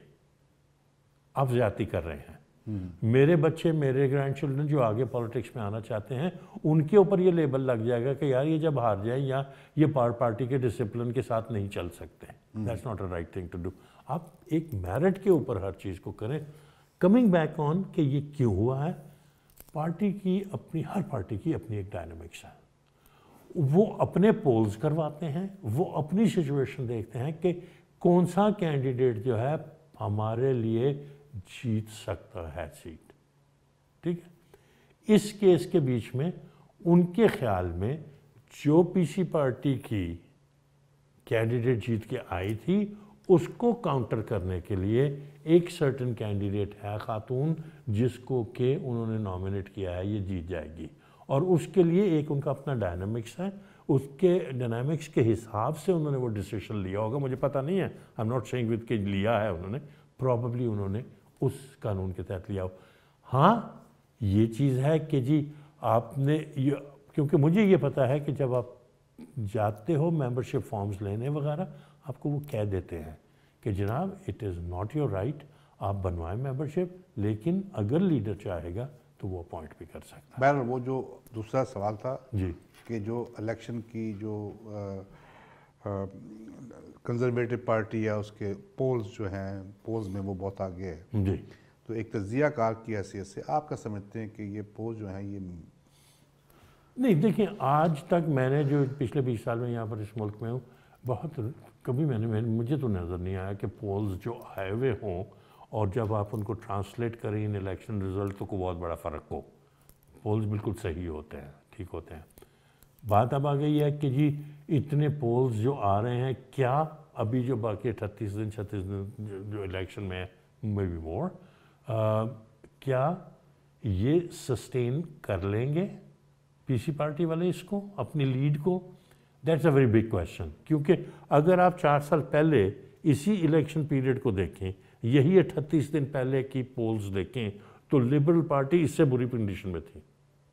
[SPEAKER 2] آپ زیادتی کر رہے ہیں. میرے بچے, میرے گرینڈ چلڈرن جو آگے پالیٹکس میں آنا چاہتے ہیں, ان کے اوپر یہ لیبل لگ جائے گا کہ یار یہ جب ہار جائیں یا یہ پارٹی کے ڈسپلن کے ساتھ نہیں چل سکتے. That's not a right thing to do. آپ ایک میرٹ کے اوپر ہر چیز کو کریں. کمنگ بیک آن کہ یہ کیوں ہوا ہے, پارٹی کی اپنی, ہر پارٹی کی اپنی ایک ڈائنامکس ہے. وہ اپنے پولز کرواتے ہیں, وہ اپنی سچویشن دیکھتے ہیں کہ کون سا کینڈیڈیٹ جو ہے ہمارے لیے جیت سکتا ہے سیٹ. ٹھیک ہے, اس کیس کے بیچ میں ان کے خیال میں جو پی سی پارٹی کی کینڈیڈیٹ جیت کے آئی تھی اس کو کاؤنٹر کرنے کے لیے ایک سرٹن کینڈیڈیٹ ہے خاتون جس کو کہ انہوں نے نامینیٹ کیا ہے, یہ جیت جائے گی. اور اس کے لیے ایک ان کا اپنا ڈائنامکس ہے, اس کے ڈائنامکس کے حساب سے انہوں نے وہ ڈیسیشن لیا ہوگا. مجھے پتہ نہیں ہے, I am not saying with کہ لیا ہے انہوں نے, پرابیبلی انہوں نے اس قانون کے تحت لیا ہو. ہاں یہ چیز ہے کہ جی آپ نے, کیونکہ مجھے یہ پتہ ہے کہ جب آپ جاتے ہو ممبرشپ فارمز لینے وغیرہ, آپ کو وہ کہہ دیتے ہیں کہ جناب it is not your right, آپ بنوائیں ممبرشپ, لیکن اگر لیڈر چاہے گا تو وہ اپوائنٹ بھی کر سکتا ہے.
[SPEAKER 1] بہرحال وہ جو دوسرا سوال تھا
[SPEAKER 2] جی
[SPEAKER 1] کہ جو الیکشن کی جو کنزرویٹو پارٹی یا اس کے پولز جو ہیں پولز میں وہ بہت آگے ہے,
[SPEAKER 2] جی
[SPEAKER 1] تو ایک تجزیہ کار کی حیثیت سے آپ کا سمجھتے ہیں کہ یہ پولز جو ہیں یہ
[SPEAKER 2] نہیں دیکھیں آج تک میں نے جو پچھلے بیس سال میں یہاں پر اس ملک میں ہوں بہت کبھی میں نے مجھے تو نظر نہیں آیا کہ پولز جو آئے ہوئے ہوں اور جب آپ ان کو ٹرانسلیٹ کریں ان الیکشن رزلٹ تو کو بہت بڑا فرق ہو. پولز بالکل صحیح ہوتے ہیں, ٹھیک ہوتے ہیں. بات اب آ گئی ہے کہ جی اتنے پولز جو آ رہے ہیں کیا ابھی جو باقی اٹھتیس دن چھتیس دن جو الیکشن میں مے بی مور کیا یہ سسٹین کر لیں گے پی سی پارٹی والے اس کو اپنی لیڈ کو؟ That's a very big question. کیونکہ اگر آپ چار سال پہلے اسی الیکشن پیریڈ کو دیکھیں یہی اٹھتیس دن پہلے کی پولز دیکھیں تو لبرل پارٹی اس سے بری کنڈیشن میں تھی.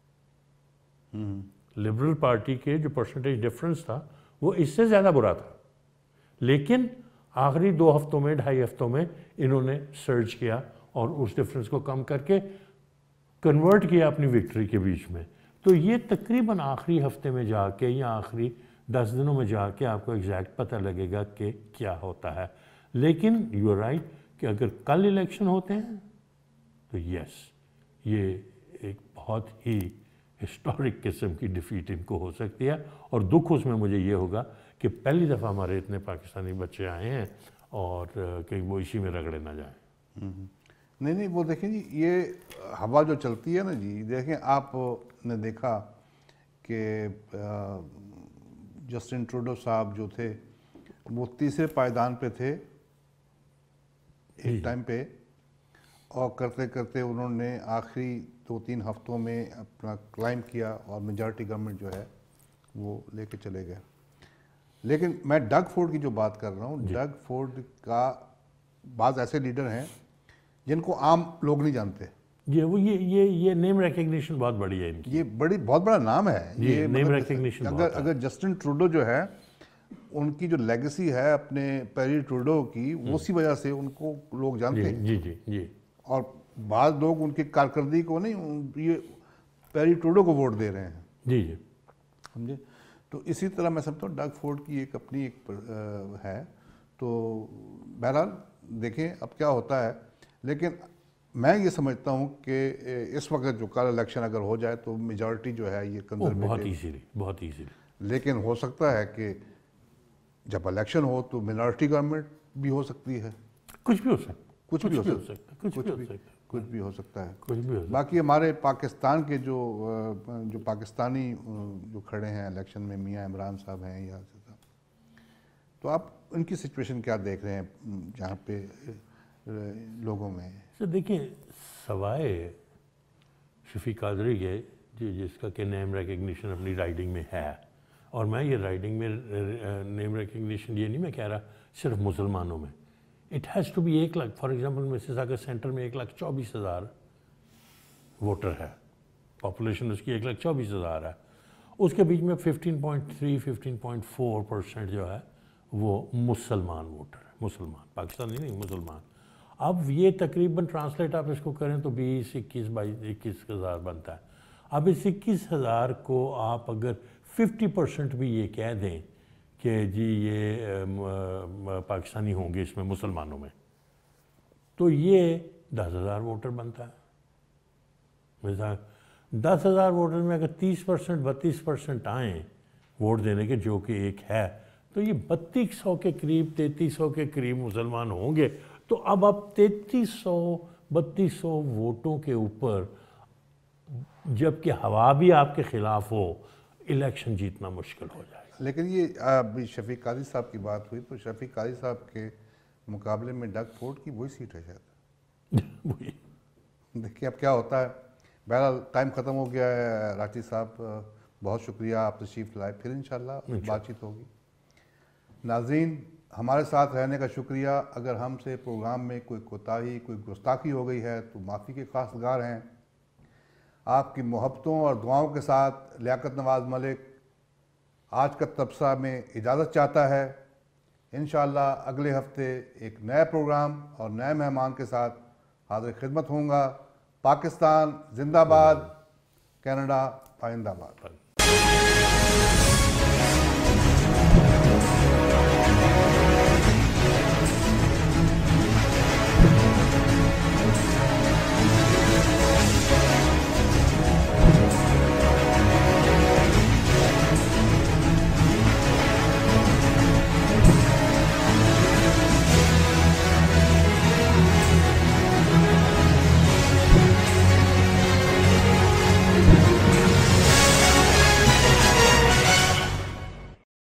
[SPEAKER 2] لبرل پارٹی کے جو پرسنٹیج ڈفرنس تھا وہ اس سے زیادہ برا تھا, لیکن آخری دو ہفتوں میں ڈھائی ہفتوں میں انہوں نے سرج کیا اور اس ڈفرنس کو کم کر کے کنورٹ کیا اپنی وکٹری کے بیچ میں. تو یہ تقریباً آخری ہفتے میں جا کے یا آخری دس دنوں میں جا کے آپ کو ایگزیکٹ پتہ لگے گا کہ کیا ہوتا ہے. لیکن یو آر رائٹ کہ اگر کل الیکشن ہوتے ہیں تو یس یہ ایک بہت ہی ہسٹورک قسم کی ڈیفیٹ ان کو ہو سکتی ہے, اور دکھ اس میں مجھے یہ ہوگا کہ پہلی دفعہ ہمارے اتنے پاکستانی بچے آئے ہیں اور کہ وہ اسی میں رگڑے نہ جائیں.
[SPEAKER 1] نہیں نہیں وہ دیکھیں جی یہ ہوا جو چلتی ہے نا جی, دیکھیں آپ نے دیکھا کہ جسٹن ٹروڈو صاحب جو تھے وہ تیسرے پائیدان پہ تھے ایک ٹائم پہ, اور کرتے کرتے انہوں نے آخری دو تین ہفتوں میں اپنا کلائم کیا اور میجارٹی گورنمنٹ جو ہے وہ لے کے چلے گئے. لیکن میں ڈگ فورڈ کی جو بات کر رہا ہوں, ڈگ فورڈ کا بعض ایسے لیڈر ہیں جن کو عام لوگ نہیں جانتے.
[SPEAKER 2] یہ وہ یہ یہ یہ نیم ریکگنیشن بہت بڑی ہے ان کی,
[SPEAKER 1] یہ بڑی بہت بڑا نام ہے یہ
[SPEAKER 2] نیم ریکگنیشن.
[SPEAKER 1] اگر اگر جسٹن ٹروڈو جو ہے ان کی جو لیگیسی ہے اپنے پیری ٹروڈو کی, اسی وجہ سے ان کو لوگ جانتے ہیں.
[SPEAKER 2] جی جی جی
[SPEAKER 1] اور بعض لوگ ان کی کارکردگی کو نہیں, یہ پیری ٹروڈو کو ووٹ دے رہے ہیں.
[SPEAKER 2] جی جی
[SPEAKER 1] سمجھے. تو اسی طرح میں سمجھتا ہوں ڈگ فورڈ کی ایک اپنی ایک ہے. تو بہرحال دیکھیں اب کیا ہوتا ہے, لیکن میں یہ سمجھتا ہوں کہ اس وقت جو کل الیکشن اگر ہو جائے تو میجارٹی جو ہے یہ کنزرویٹو
[SPEAKER 2] بہت ایزیلی بہت ایزیلی,
[SPEAKER 1] لیکن ہو سکتا ہے کہ جب الیکشن ہو تو مینارٹی گورنمنٹ بھی ہو سکتی ہے.
[SPEAKER 2] کچھ بھی ہو سکتا
[SPEAKER 1] کچھ بھی ہو سکتا ہے
[SPEAKER 2] کچھ بھی ہو سکتا ہے
[SPEAKER 1] کچھ بھی ہو سکتا ہے
[SPEAKER 2] کچھ بھی ہو سکتا.
[SPEAKER 1] باقی ہمارے پاکستان کے جو جو پاکستانی جو کھڑے ہیں الیکشن میں, میاں عمران صاحب ہیں یا صاحب, تو آپ ان کی سچویشن کیا دیکھ رہے ہیں جہاں پہ لوگوں میں؟
[SPEAKER 2] سر دیکھیں سوائے شفیق قادری کے جس کا کہ نیم ریکگنیشن اپنی رائڈنگ میں ہے, اور میں یہ رائڈنگ میں نیم ریکگنیشن یہ نہیں میں کہہ رہا صرف مسلمانوں میں, اٹ ہیز ٹو بی ایک lakh. For example Mississauga centre میں ایک لاکھ چوبیس ہزار ووٹر ہے, پاپولیشن اس کی ایک لاکھ چوبیس ہزار ہے. اس کے بیچ میں fifteen point three fifteen point four percent جو ہے وہ مسلمان ووٹر ہے, مسلمان, پاکستانی نہیں مسلمان. اب یہ تقریباً ٹرانسلیٹ آپ اس کو کریں تو بیس اکیس بائیس اکیس ہزار بنتا ہے. اب اس اکیس ہزار کو آپ اگر ففٹی پرسینٹ بھی یہ کہہ دیں کہ جی یہ پاکستانی ہوں گے اس میں مسلمانوں میں, تو یہ دس ہزار ووٹر بنتا ہے. مثال دس ہزار ووٹر میں اگر تیس پرسینٹ بتیس پرسینٹ آئیں ووٹ دینے کے, جو کہ ایک ہے, تو یہ بتیس سو کے قریب تینتیس سو کے قریب مسلمان ہوں گے. تو اب آپ تینتیس سو بتیس سو ووٹوں کے اوپر جب کہ ہوا بھی آپ کے خلاف ہو, الیکشن جیتنا مشکل ہو جائے گا.
[SPEAKER 1] لیکن یہ ابھی شفیق قادری صاحب کی بات ہوئی تو شفیق قادری صاحب کے مقابلے میں ڈگ فورڈ کی وہی سیٹ ہے شاید.
[SPEAKER 2] وہی
[SPEAKER 1] دیکھیے اب کیا ہوتا ہے. بہرحال ٹائم ختم ہو گیا ہے. راشدی صاحب بہت شکریہ, آپ تشریف لائے, پھر انشاءاللہ بات چیت ہوگی. ناظرین ہمارے ساتھ رہنے کا شکریہ. اگر ہم سے پروگرام میں کوئی کوتاہی کوئی گستاخی ہو گئی ہے تو معافی کے خواستگار ہیں. آپ کی محبتوں اور دعاؤں کے ساتھ لیاقت نواز ملک آج کا تبصرہ میں اجازت چاہتا ہے. انشاءاللہ اگلے ہفتے ایک نئے پروگرام اور نئے مہمان کے ساتھ حاضر خدمت ہوں گا. پاکستان زندہ باد، کینیڈا آئندہ باد.